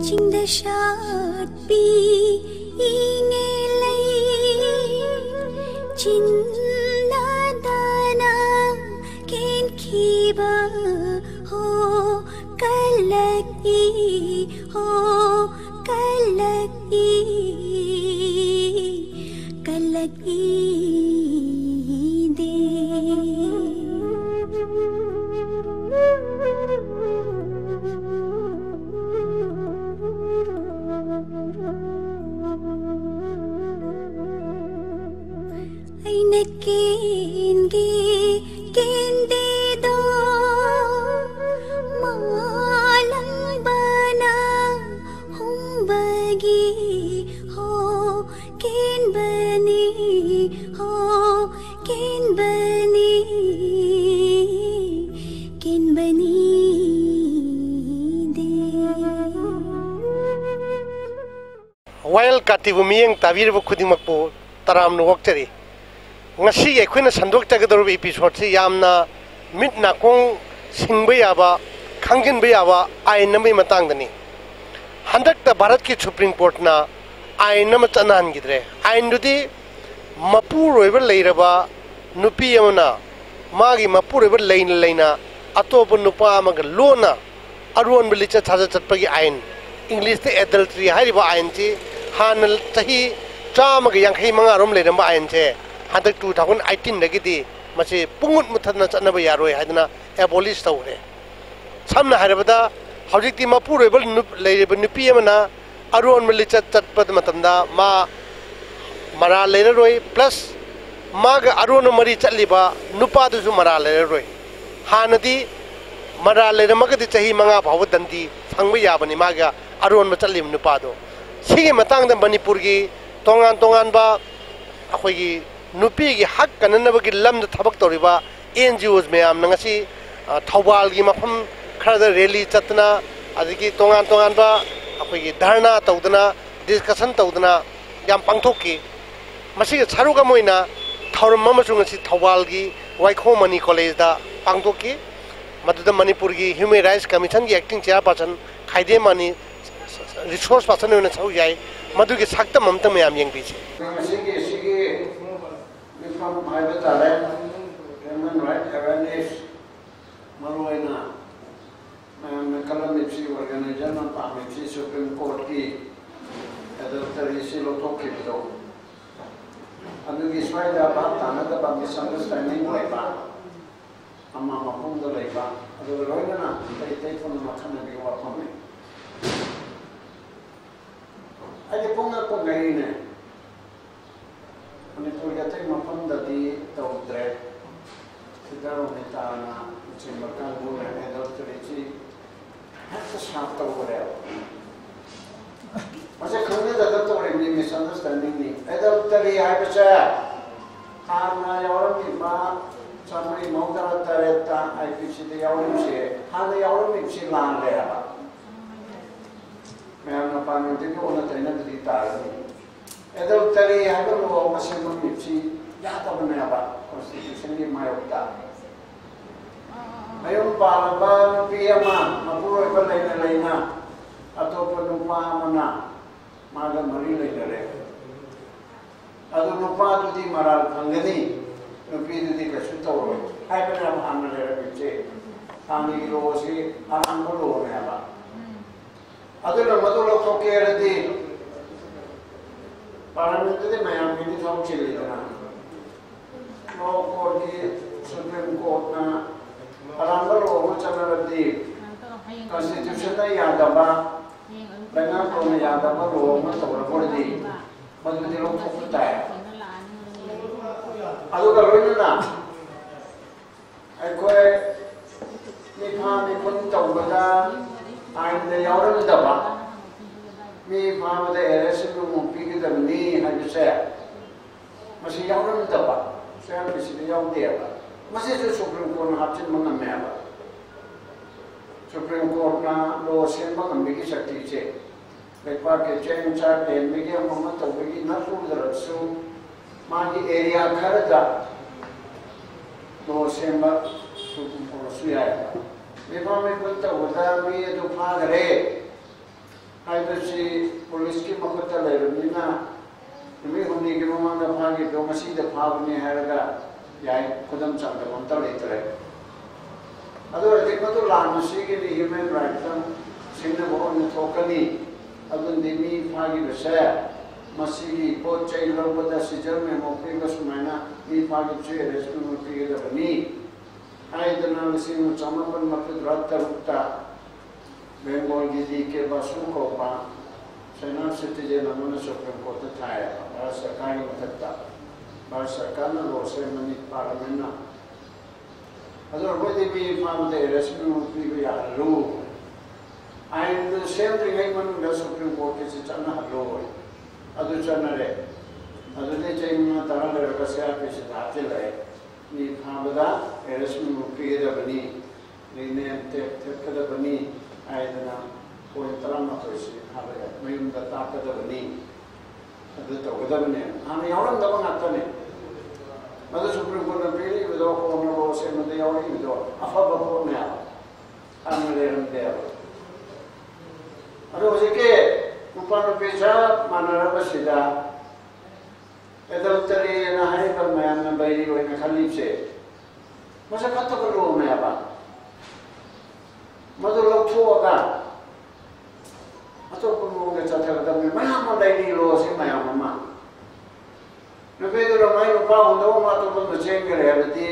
Chingdashat pi ingelai chinnadana ken khiba ho kalaki ho kalaki kalaki de aina kengi kende do malang bana humbagi ho ken bani ho ken bani de While Katibuming Tavir Kudimako Taram Nokteri ngasi akhuna sandok tagador episode si yamna mitna kong singba yaba khangin ba yaba ain namai matang dani handak ta bharat ki supreme court na ain nam chanan gidre ain dudi mapu roiba leiraba nupi amana magi mapu roiba leina atop nupa amag lona aron bilicha thaja chatpagi ain english te adultery hariba ain chi hanal tahi chama ga yankhai manga rom leiramba ain che handak 2018 dagidi masi pungut muthadna chanaba yaroi hadna abolish tawre samna harabada hawjikti mapu roiba leiraba nupi amana aron bilicha chatpad matamda ma mara leiroi plus maga aron mari chatliba nupa du mara leiroi hanadi mara leirama di chahi manga bhaw dandi phangba yabani maga aron chatlim nupa do sigi matang da manipur gi tongan ba akhoi gi nupi gi hak kananaba gi lam da thabak toriba NGOs mayam nangasi thawal gi mafam khada rally chatna adigi tongan ba akhoi gi dharna tawdana discussion tawdana yam pangthokki masi charuga moina thauram amasung asi thawal gi Waikhomani college da pangthokki maduda manipur gi human rights commission gi acting chairperson khaide mani resource person ne chau yai madugi sakta mamta mayam yengbi chi from private human rights awareness maroina calamity organization pamiti Supreme Court ki adultery se lo toki do anugi swaida ba tanada ba misunderstanding ba amma mapung do ba adu roina na tai phone makhana bi wa phone aje ponga ko ngai ne Manipur gate mafam dadi tawdre sidaro metana chimbakan bule adultery chi hatta shaf tawre mase khane daga tawre ni misunderstanding ni adultery hai bacha harna yarum ki ma samari maudara tareta IPC de yarum che hana yarum chi lan le ba मैं अपना पानी देखो उन्हें तैनात दरी तार adultery halo masih memiliki jatuh benar konstitusi ini mayoritas ayo balaba piyama mapuro lain-lainnya atau penumpang mana maga mari lain-lain atau lupa tu di maral kanggeni nupi tu di kasutoro hai benar hamil lebih kami rosi alam bulu apa atau lo kokir di Parliament itu memang ini tahu ciri kan, law court di Supreme Court na, alam baru macam nanti Constitution yang ada dengan kalau yang ada baru macam berapa di, macam di law court itu. Aduh kalau ini na, aku ni pun tahu pada ain yang orang itu apa. Mi fama de eres no mupi da ni hadise masi yawn da ba saya bisi yawn de ba masi se Supreme Court na hapchin mangam me ba Supreme Court na lo sen mangam bi sakti che lekwa ke chen cha de mi ge mo to bi na su da su ma di area khar da lo sen ba su ya mi fama ko ta wada mi do pha gare हाइबसी police की मखुत लेरबनिना नमी हुनी के ममांग फागी दो मसीद फाबनी हैरगा याय खुदम संगम तलेतरे अदो अधिक मतो लानसी के लिए ह्यूमन राइट्स सिंह बहुन थोकनी अदुन दिमी फागी बसे मसीगी पोत चै लबदा सिजर में मोपी बसुमाना मी फागी चे रेस्टू मोपी के दबनी आयतना लिसिंग चमपन मत रत्तरुक्ता बेंगोल गिदी के बसु को पा सेना सिटीजन अमन सुप्रीम कोर्ट थाया भारत सरकार की मददता भारत सरकार ने लो से मनी पार्लियामेंट ना अदर वो भी फार्म दे रेस्क्यू भी यार लो आइन द सेम थिंग एक मन द सुप्रीम कोर्ट के चलना लो अदर चलना रे अदर ने चाहिए तारा ले रखा से आप इसे आते ले नी फार्म दा रेस्क्यू भी दे बनी ने ते कदा बनी आयतना कोई तरह मत हो इसे हमारे मयूं दत्ता कदा बनी अदर तो कदा बने हम यावरम दबंग आता ने मदर सुप्रीम कोर्ट ने पीली विदो को नो से मदे यावरी विदो अफब को ने हम ले रंते अरे उसे के ऊपर पेशा मानरा बसिदा एदल तरी ना है पर मैं न बैरी होई में खलीफ से मसे कत करो मैं अब मदर लोग थोगा अतो को मोगे चाचा का में मैं हम बैरी लो से मैं मम्मा न पे तो मैं नो पाऊ दो मा तो बंद चेंगे रे बती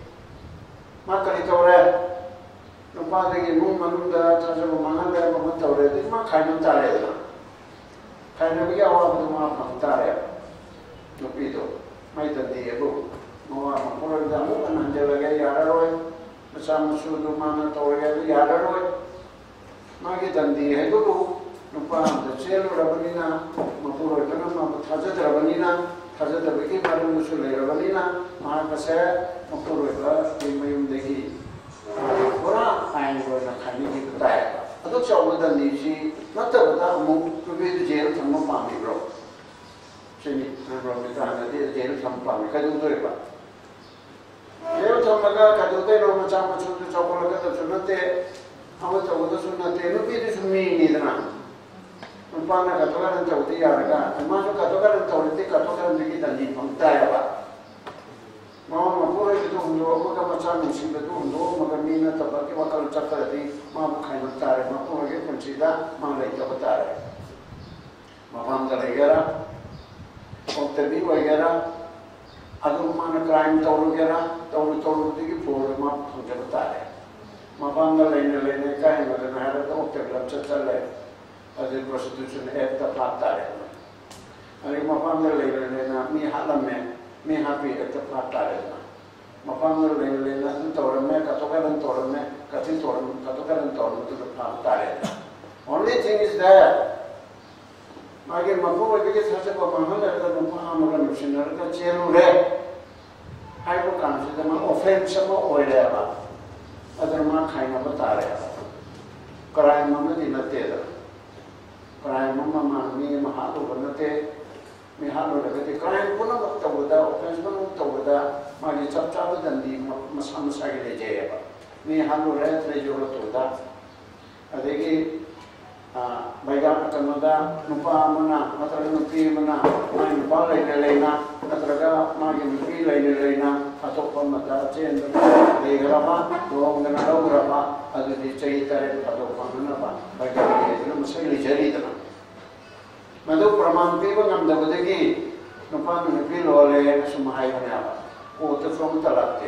मा करी तो रे नो पा दे के मुंह मनु दा चाचा को मांगा दे मत तो रे मा खाई न तारे ना खाई न भी आवा तो मा हम तारे नो पी तो मैं तो दिए बो मोवा मोर दा मु न जे लगे यार रोए मसा मसू दो मान तो रे यार रोए मा के दंदी है तो नो पा द चेल रबनीना मपुरो तना मा थाजत रबनीना थाजत बकी मारे मुसु ले रबनीना मा कसे मपुरो का के मयुम देखी पूरा आइन को ना खाने की बताया अतो चाव दंदी जी नत बता मु कुबे जेल थम पामी ब्रो चेनी ब्रो में ताना दे जेल थम पामी कदू तो रे बा जेल थम लगा कदू ते रो मचा मचू तो चाव लगा तो सुनते हम तो सुनते नो भी सुनी नीदना उनपाना कतोकरन चौथी यारगा मानो कतोकरन चौथी कतोकरन दिगी दंदी पंक्ता याबा मामा मपुरे के तो हुंदो मका मचा मुसी के तो हुंदो मका मीना तब के वकल चक्करती मामा खाई बता रे मपुरे के पंचीदा मां ले के बता रे मामा का लेगरा और तभी वगैरह अदु मान क्राइम तौर दिगी फोर मां मुझे बता रे मामा का लेने का है मतलब है तो तब चल रहा है अदर प्रोस्टिट्यूशन एक्ट पाता है अरे मफांग लेना मी हालम में मी हापी एक्ट पाता है मफांग लेना तोड़ में कतोकरन तोड़ में कति तोड़ कतोकरन तोड़ तो पाता है only thing is that मागे मफो के साथ को महल अगर मफा मगर मिशनर का चेलो रे हाई को कंसीडर में ऑफेंस में ओइले बा अदर मा खाइना बता रहे क्राइम में दिन तेरा क्राइम मम्मा मी महालो बनते मी हालो लगते क्राइम पुनः वक्त होता ऑफेंस में वक्त होता मागे सब चाव दंदी मसा के ले जाएगा मी हालो रहत ले जरूरत होता अदेगी बैगा कनोदा नुपा मना मतलब नुपी मना माय नुपा लेना नत्रगा मागे नुपी लेना अतोप मता चेंद लेगराबा दोंगना लोगराबा अदुदी चैतरे अतोप मनबा बैगा ये मसली जरीदना मधु प्रमाण पे बंगम दबदगी नुपा नुपी लोले सुमाई बना ओ तो फ्रॉम तलाते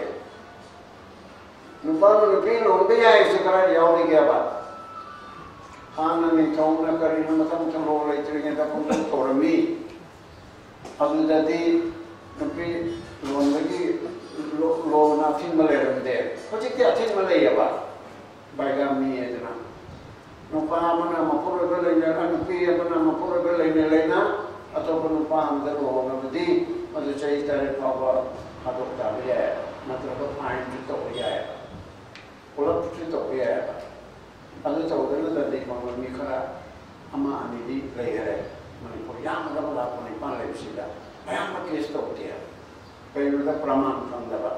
नुपा नुपी लोले या इसे करा यावली गया बा हाना ने थोंना करी मतम तो लोले इतने दा कुन तोरमी अदुदती नुपी लोंदगी लो ना थिन मले रंदे होची क्या थिन मले या बा बैगा मी एजना नुपा मना मपुर बेलेना नुपी मना मपुर बेलेना अतोप नुपा अंदर हो नबदी मदु चैतरे पावा हादोक्ता है मतलब फाइन तो है पुलप तो है अदु तो दे को मी खरा अमा अनिदी लेरे मणिपुर याम रमला को निपान लेसिदा भयाम केस तो होती है कई दा प्रमाण संदबा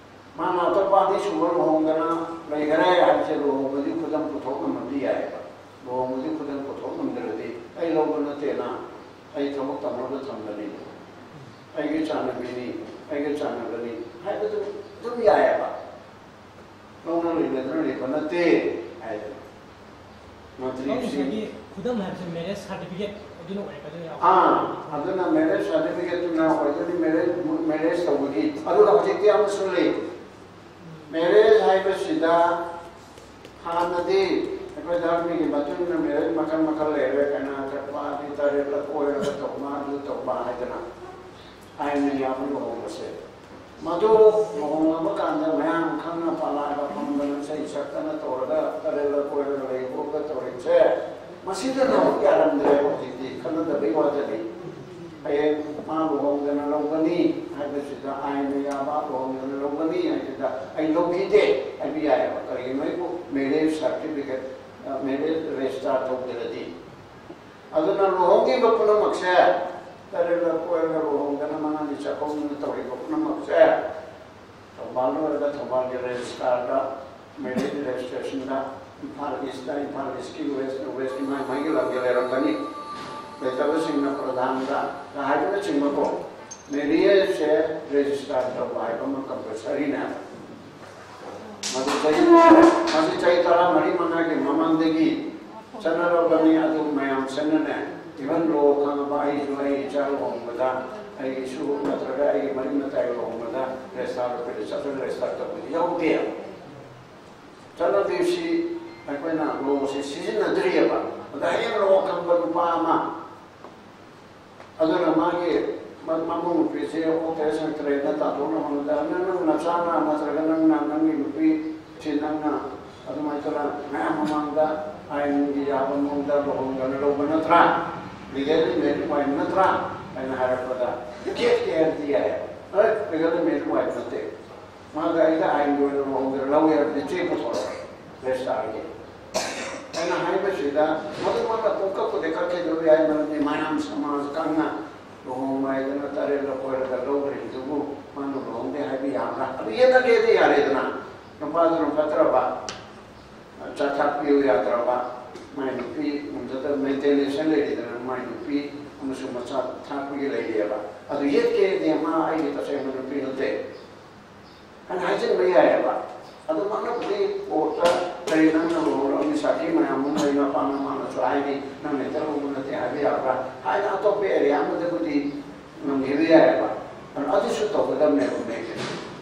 माना तो पानी सुवर होंगना लेरे आचे लो बदी खुदम पुथो न मदी आएगा ꯂꯨꯍꯣꯡꯕꯗꯤ ꯈꯨꯗꯛ ꯄꯨꯊꯣꯛ ꯉꯝꯗ꯭ꯔꯗꯤ ꯑꯩ ꯂꯧꯕ ꯅꯠꯇꯦꯅ ꯑꯩ ꯊꯕꯛ ꯇꯧꯅꯕ ꯊꯝꯒꯅꯤ ꯑꯩꯒꯤ ꯆꯥꯟꯅꯕꯤꯅꯤ ꯑꯩꯒ ꯆꯥꯟꯅꯕꯅꯤ ꯍꯥꯏꯕꯗꯨ ꯑꯗꯨꯝ ꯌꯥꯏꯑꯕ ꯂꯧꯅ ꯂꯩꯅꯗꯅ ꯂꯩꯕ ꯅꯠꯇꯦ ꯍꯥꯏꯗꯅ ꯃꯟꯇ꯭ꯔꯤꯁꯤ खुदम है मैरिज सर्टिफिकेट अदुनो अदुना मैरिज सर्टिफिकेट तुना ओइदुनी मैरिज तौबगी अदुगा हजिति अमसु ले मैरिज हाइबसिदा हानदि अखोय धर्मी की मतुन मैरिज मखल मखल लेरे कना कटवा दि तरे ल कोय ल तौमा दु तौबा हाइदना आइने याम लोगसे मधु लोहंग कांद मयाम खंगना पालाबा फंगन से सकतना तोरदा तरे ल कोय ल लेबो क तोरिसे मसीदा न यारंद्रे होजिति खनदबे वाजदि अये मा लोहंगना लोगनी हाइबसिदा आइने याबा लोहंगना लोगनी हाइदा आई लोगीदे अबि आया करी मैको मैरिज सर्टिफिकेट मैरिज रजिस्टर तौदरदि अदुना लोहंगी बपुन मक्से तरे ल कोय ल लोहंगना मनानि चकोन तोरि बपुन मक्से तबालो द तबाल रजिस्टर दा मैरिज रजिस्ट्रेशन दा इम्फाल ईस्ट वेस्ट माई लगे लेरबनी लेतबसिंगना प्रधान दा हाइबना चिंबको मैरिज से रजिस्टर तब हाइबमा कंपलसरी ना मदु चई तरा मरी मना के ममंदगी चनरबनी अदु मयाम सनने इवन लो खांबा आई जुई चाल होंबदा आई इशू नत्रगा आई मरी मताई होंबदा रेस्टार पे रेस्टार तब याउदे चलो देशी अखोना लो से सिजनद्रियबा अदहय लो कंबा पामा अदुना मागे ममु पेसे ऑपरेशन ट्रेन ता दोनो मनदा नन नचाना नत्रगा नन नंगी नुपी चिनंगना अदुमाय तरा मया ममंगा आइनगी याबमंदा लोहंगन लोबनत्रा लिगेली मेरी वाइ नत्रा अन हारपदा के दिया है अरे लिगेली मेरी वाइ नते मागा इदा आइन गो लोहंगन लवयर दिचे पथोर रेस्टारगे अन हाइबसिदा मदुमना कोका को देखा के जो आइ मनने मायाम समाज कांगना लोहंगाय दना तारे ल कोयर द लोगरि दुगु मानु लोहंगे हाइबि यामरा अब ये न लेदे यारे दना नपादुन पत्रबा चाथा पियो यात्रबा माइनुपी मुंजत मेंटेनेंस लेदना माइनुपी अमसु मचा थापि लेदेबा अदु येके देमा आई तसे मनुपी नते अन हाइजन बयायबा अदु मनपि ओता तरिना न रोल अनि साथी मयाम मैना पाना माना चाइनि न नेतर उन्नति हाबि याबा हाइ अतोपे एरिया मदगुदि न हेबियायबा अन अदिसु तोगदम ने उमेके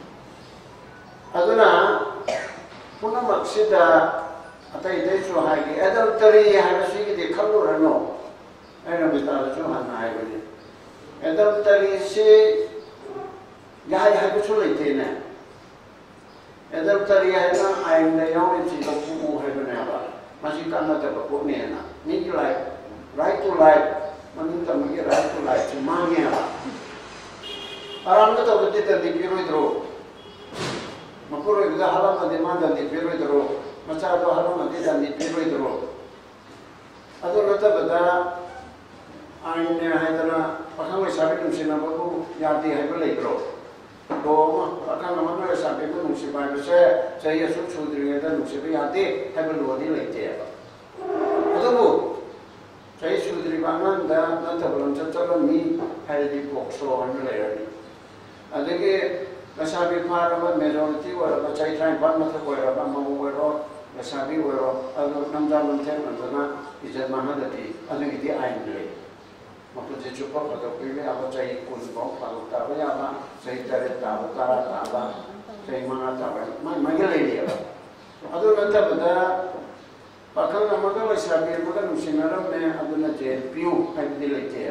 अदुना पुनः मक्सिदा अतः इधर है कि एडल्टरी है वैसे कि देखा लो रनो ऐना बिता जो हन्ना है बने एडल्टरी से यहाँ यहाँ कुछ लेते हैं एडल्टरी है ना आइन ने याँ ने चीज़ को वो है बने आवा मसीह का ना तब को नहीं है ना नीचे right to life मनुष्य तमगे right to life से मांगे आवा आराम से तो बच्चे तंदी पिरो इधरो मपुरो इधर हाला मध्य मान तंदी पिरो इधरो मचा तो हाला मध्य तंदी पिरो इधरो अदो नता बता आइन ने है तना पकांग में साबित उनसे ना बकु यादी है बले इधरो दो पकांग नमन में साबित में उनसे बाय बसे चाहिए सुख सुधरी है तो उनसे भी यादी है बले वही लेते हैं अदो वो चाहिए सुधरी बांगन दा नता बलन चलो मी है दी बॉक्सो हमें ले रही अदे के Nasabi para ba majority wala ba chai try ban mata ko ra ba mamu wero nasabi wero adu namja mante mandana ije mahadati adu iti ain le mapu je chupa ba to pile aba chai kun bo pa ta ba ya ba chai tare ta ba ta ba chai mana ta ba ma gele le ba adu nanta bada pakal namada nasabi ba kan sinara me adu na je piu ai dile te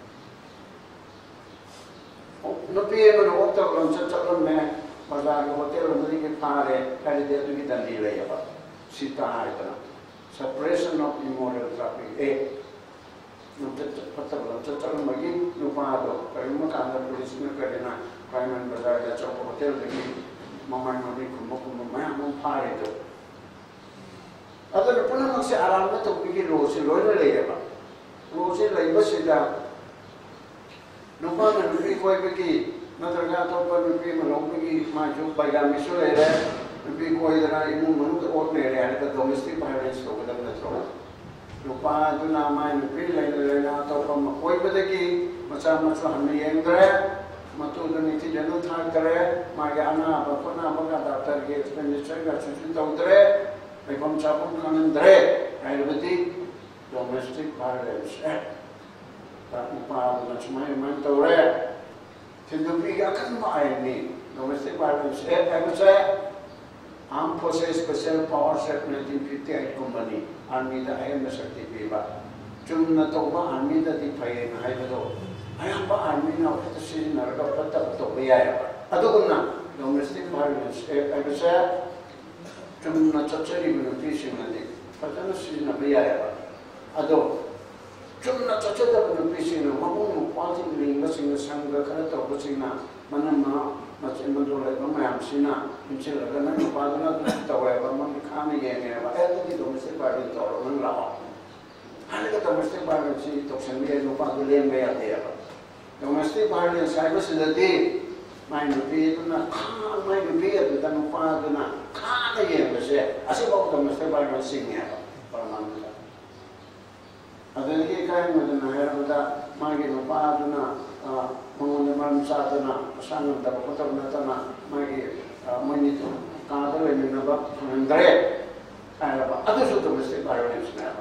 नपी मन ओत लन चचलन में बाजार hotel नदी के पारे पहले दे तो की दंडी ले अब सीता है इतना सेपरेशन ऑफ इमोरल ट्रैफिक ए नुते पत्ता लन चचलन मगी नुपा दो पर म कांदा पुलिस ने करना क्राइम एंड बाजार का चौक होटल देखी मम्मा मम्मी कुम मैं हम पारे तो अगर पुनः से आराम में तो की रोज से लोन ले अब रोज से ले बस सीधा नुपा में नुपी कोई भी की नत्रगा तो पर नुपी में लोग भी माजू बैगामी सो ले रहे नुपी कोई इधर इमू मनु तो और ले रहे हैं तो डोमेस्टिक वायलेंस तो कदम न चलो नुपादुना माय नुपी लेना तो कोई बदगी मचा मचा हमने येंद्रे मतुदुनी थी जनु था करे मागे अना बपना बगा डॉक्टर के एक्सपेंडिचर का सुसु तौद्रे बेकम चापुन कानंद्रे आयुर्वेदी डोमेस्टिक वायलेंस नुपादुना चमाय मन तौरे थिंदुपी अकन बायनी डोमेस्टिक वायलेंस ऐसे armed forces special powers act 1958 company army दा अयम शक्ति पीबा चुमना तौबा आर्मी दा दी फये हाइबदो अयंबा आर्मी ना उत सिजनरगा पत्ता तो बयाय अदुगुना डोमेस्टिक वायलेंस एक्ट ऐसे चुमना चचरी बिनुती सिंगदि फजन सिजन बयाय अदो चुमना चचदा बिनुती सिंग ममुनु क्वालिटी लिंग सिंग संग खरा तो बसिना मनना मचे मंदोले बमायाम सिना इंचल गना पादना तवे बमन खाने येने बा एदि डोमेस्टिक वायलेंस तो रन लाओ हाने का डोमेस्टिक वायलेंस सी तो संगे नो पादु लेम बे आते या डोमेस्टिक वायलेंस साइबर सिदति माय नुपी ना माय नुपी अदु दा नो पादुना खाने येने से असे बो डोमेस्टिक वायलेंस सिंगे परमान अदनि काय मदना हेरबदा मागे नो पादुना मंगोन मन साधना सांगन तब पतब नतना मागे मनी तो कादर लेनबा अंदरे आयबा अदसु डोमेस्टिक वायलेंस नाबा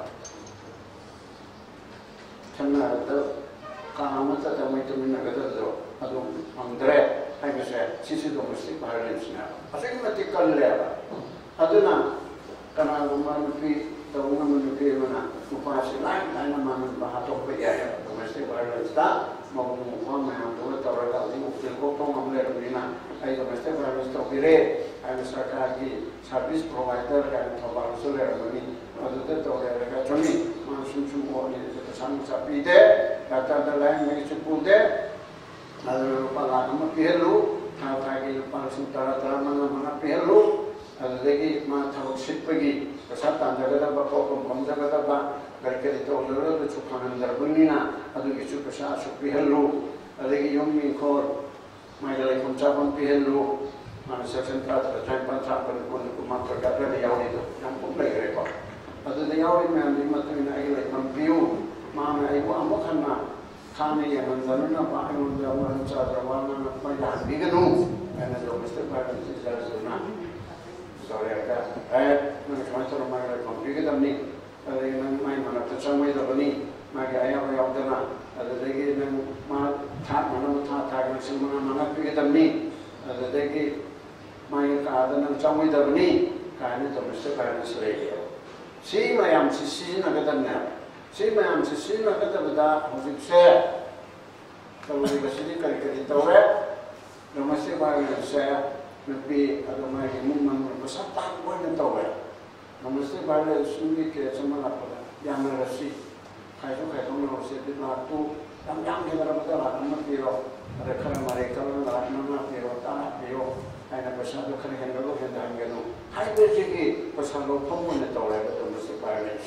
छन्ना तो काम त तमै तो मिन गदरो अदु अंदरे हाइबसे सिसि डोमेस्टिक वायलेंस नाबा असेन मति कल्लेबा अदुना कना गुमानुपी तौना मनुपी मना उपासी लाइन लाइन मानन बातो बया डोमेस्टिक वायलेंस ता मौनु मैं तो तौरगा दी उकिल को तो हमले रबिना आई डोमेस्टिक वायलेंस तो बिरे आई सरकार की सर्विस प्रोवाइडर का थबार सुले रबनी अदुते तौरगा चमी मानसुन को ने संग सपीदे डाटा द लाइन में चुपुदे अदु पला नम पेलु था की पालसुन तरा मन पेलु अदुदेगी मा थबक सिटपगी पसा तांजगदा बकोकम कमजगदा बा करके तो लोरो तो चुखान दरबुनीना अदुगी चु पसा सुपी हेलो अदुगी योमी खोर माइले कुंचापन पी हेलो मान सेक्शन का ट्राइन पंचा पर को मात्र का ने यावनी तो हम को ले रे को अदुदे यावनी में नि मतमिना आइले कंपियो मान आई को अमखना खाने ये मंदनुना पाहनु जवन चा दरवाना पैदा बिगनु एने डोमेस्टिक वायलेंस जरसुना सॉरी का मैं समझता हूं मैं कंप्यूटर दमनी अरे मैं मन तो समय दबनी मैं आया हो यावदना अदगी मैं मा था मन था का सिमना मन पे दमनी अदगी मैं का आदन समय दबनी काने तो मिस्टर वायलेंस रे सी मयाम सी नगदना सी मयाम सी नगदबदा हुजिक से तौरी गसिनी करके तौरे डोमेस्टिक वायलेंस से नुपी अदुमाय मुमन बसता कोन तौरे डोमेस्टिक वायलेंस सुनी के समना पदा याम रसी खाइसो खाइसो नो से बिना तू याम के बराबर ला हम पिरो अरे खर मारे कल ला नना पिरो ता पिरो आइना बसा तो खरे हेंगलो हे दांगनो हाइ बेजे की बसा लो फमन तौरे डोमेस्टिक वायलेंस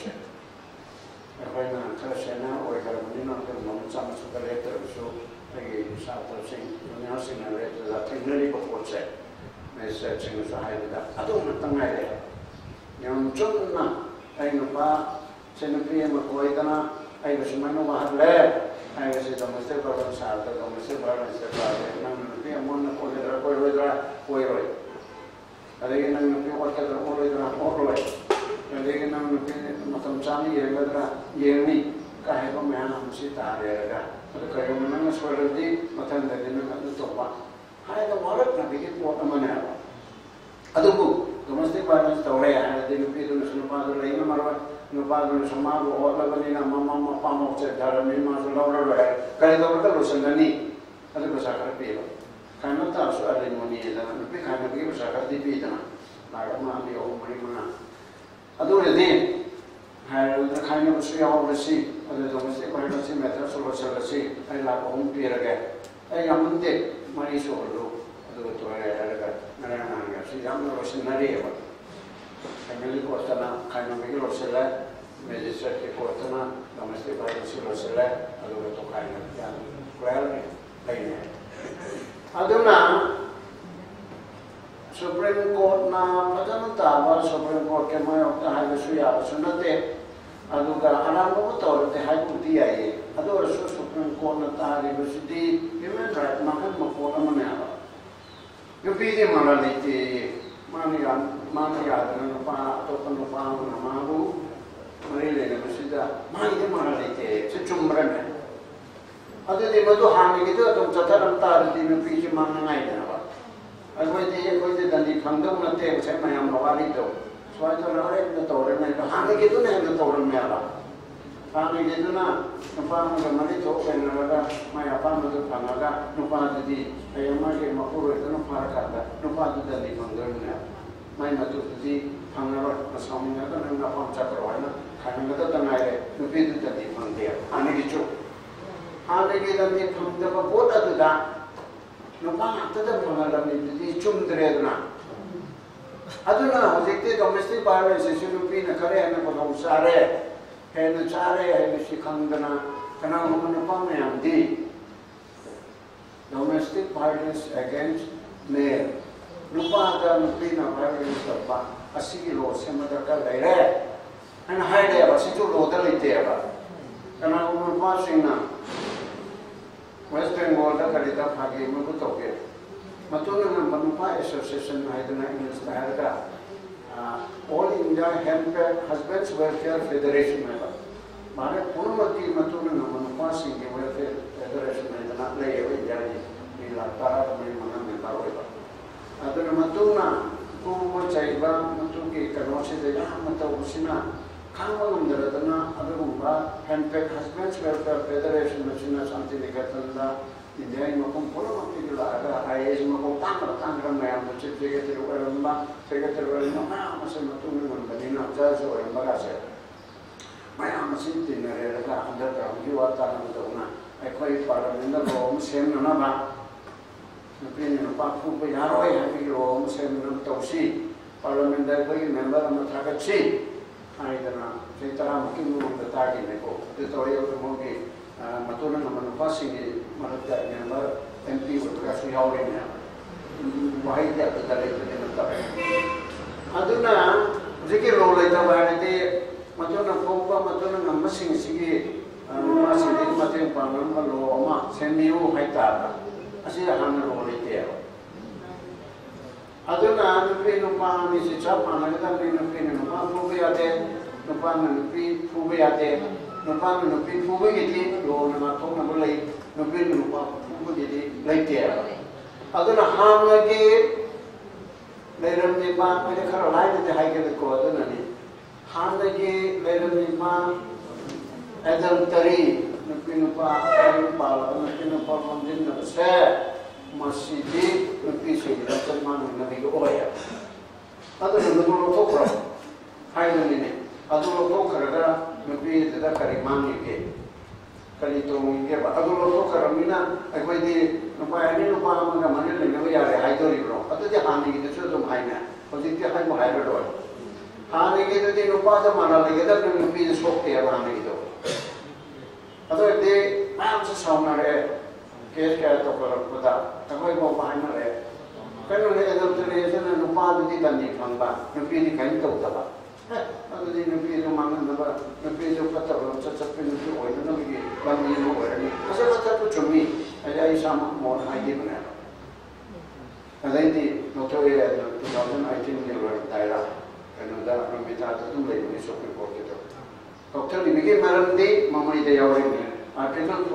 अखोइना खर सेना ओय कर बनिना तो मम चाम सुकर लेटर सो अगे सात्र सिंह दुनिया सिंह ने ला टेक्नोलॉजी को पोचे मैं सर्चिंग सहायता अदुम तंगाय यम चुनना आई नुपा सेनपी म कोइतना आई बसमनो बाहरले आई बसे डोमेस्टिक वायलेंस साथ डोमेस्टिक वायलेंस से बारे नन नुपी मन को लेदरा कोई रोय अरे नन नुपी और के रोय अरे नन नुपी मतम चानी येगदरा येनी काहे को मैं हम से तारेगा तो कयो मन स्वरदी मतन ददिन अदु तोपा हाय द वारक ना बिगे पोट मने अदुगु डोमेस्टिक वायलेंस तौरे हाय द नुपी दु सुनपा दु लेना मरवा नुपा दु समागु ओलबनिना मम्मा पामो से धरमी मा सु लौरो है कई दौर का लोसननी अदु बसा कर पियो खाना ता सु अरे मोनी दा नुपी खाना बिगे बसा कर दी पी तना लागा मा बि ओ मरी मा अदु रे दे हाय द खाना बसु याव बसी अदु डोमेस्टिक वायलेंस मैटर सोलोसलसी आई ला को हम पिरगे आई हमते मरी सोलो अदु तोरे अलगा नरना सी याम रोशनरी है फैमिली को तना खाना में लो सेला मजिस्ट्रेट के को तना डोमेस्टिक वायलेंस लो सेला अदु तो खाना या क्वेल लेने अदुना सुप्रीम कोर्ट ना पदन तावा सुप्रीम कोर्ट के मैं होता है सुया सुनते aduga alam ko to te hai ku ti ai adu rasu supreme court na ta university human right makan mo amane ala yo pi de mala le te mani ya na pa to kan pa na ma bu mari le na sida mani de mala le te se chumran ne adu de madu ha ni de to chataram ta de ni pi ji man ngai na ba ai ko de dan di phang do na te se ma yam ba li to so ai to na re na to re na ha ni ke tu ne na to re me ala ha ni ke tu na pa ma ga mani to pe na ga ma ya pa ma to pa na ga no pa de di ai ma ke ma pu ro no pa ka da no pa de dan di phang do ne mai ma tu di phang na ro na sa mi na ka na pa cha ro na ka na ga ta na re no pe de dan di phang de ha ni ke chu ha ni ke dan di phang da ba bo ta da no pa ta da phang na ni di chum de na aduna hojekte domestic violence issue pi na kare na ko sare he na chare he na sikhangana kana mo na pa me am di domestic violence against male rupa da pi na violence pa asigi lo semada ka lai re ana hai de ba si chu lo da lai te ba kana mo pa sing na west bengal da kare da phage mo ko to ke matuna manupa association haidana English America all India Handbag Husbands Welfare Federation member mare punumati matuna manupa sing welfare federation haidana le India ni la tara me mana me paroi adana matuna ko mo chaiba matu ke kanoche de mata usina kangalum daradana adumba Handbag Husbands Welfare Federation machina santi nikatanda India ini makom pula mati gila ada ayah makom tanggal mayam macam secretary orang mana masih matu dengan bandina jasa orang bagasi mayam masih tinere ada anda terang jiwa tanam itu na ekoi parlimen dah loh musim mana ba mungkin ni pak fupe yaroi hari loh musim mana tausi parlimen dah ekoi member amat rakyat si hari dana saya terang mungkin mungkin betagi neko itu orang mungkin matuna na manupa singi marata member MP utra suyaure ne wahai dia dalai te na ta aduna jike lo lai ta ba ne matuna phoba matuna na masing sigi ma sigi mate pangal ma lo ma semiu hai ta asi han lo lai te aduna nupi nupa ni si chap ana ta nupi nupa phoba ya te nupa nupi phoba ya te nupa nupi phoba ke ti lo na thong na lai nupi nupa phoba ke ti lai te aduna ham lagi leiram ni ba me khara lai te hai ke ko aduna ni ham lagi leiram ni ba adam tari nupi nupa ai pa la nupi nupa mandin na se masjid nupi se ila man na bi o ya aduna nulo thokra hai ni aduna thokra da nupi te da karimani ke kali to ngi ba aduna thokra mina ai koi di nupa ni nupa ma ga mane le ne ya re hai to ri bro atu je hani ki chu to hai na ko ji ke hai mo hai ro hani ki to di nupa da mana le da nupi sok te ba hani to atu de ma sa sa na re ke ke to ko da koi mo ba na re kanu ne da to re se na nupa di dan ni phang ba nupi ni kai to ta ba adu di nupi no mangan na ba nupi jo pata ro cha cha pe nupi oi na mi ban ni no oi ni asa pata to chumi ai sama mo na ai bana adai di no to e 2018 ni ro dai ra kanu da no mi ta tu le ni so pe ko ke to doctor ni ge maram de mamai de yaw ni article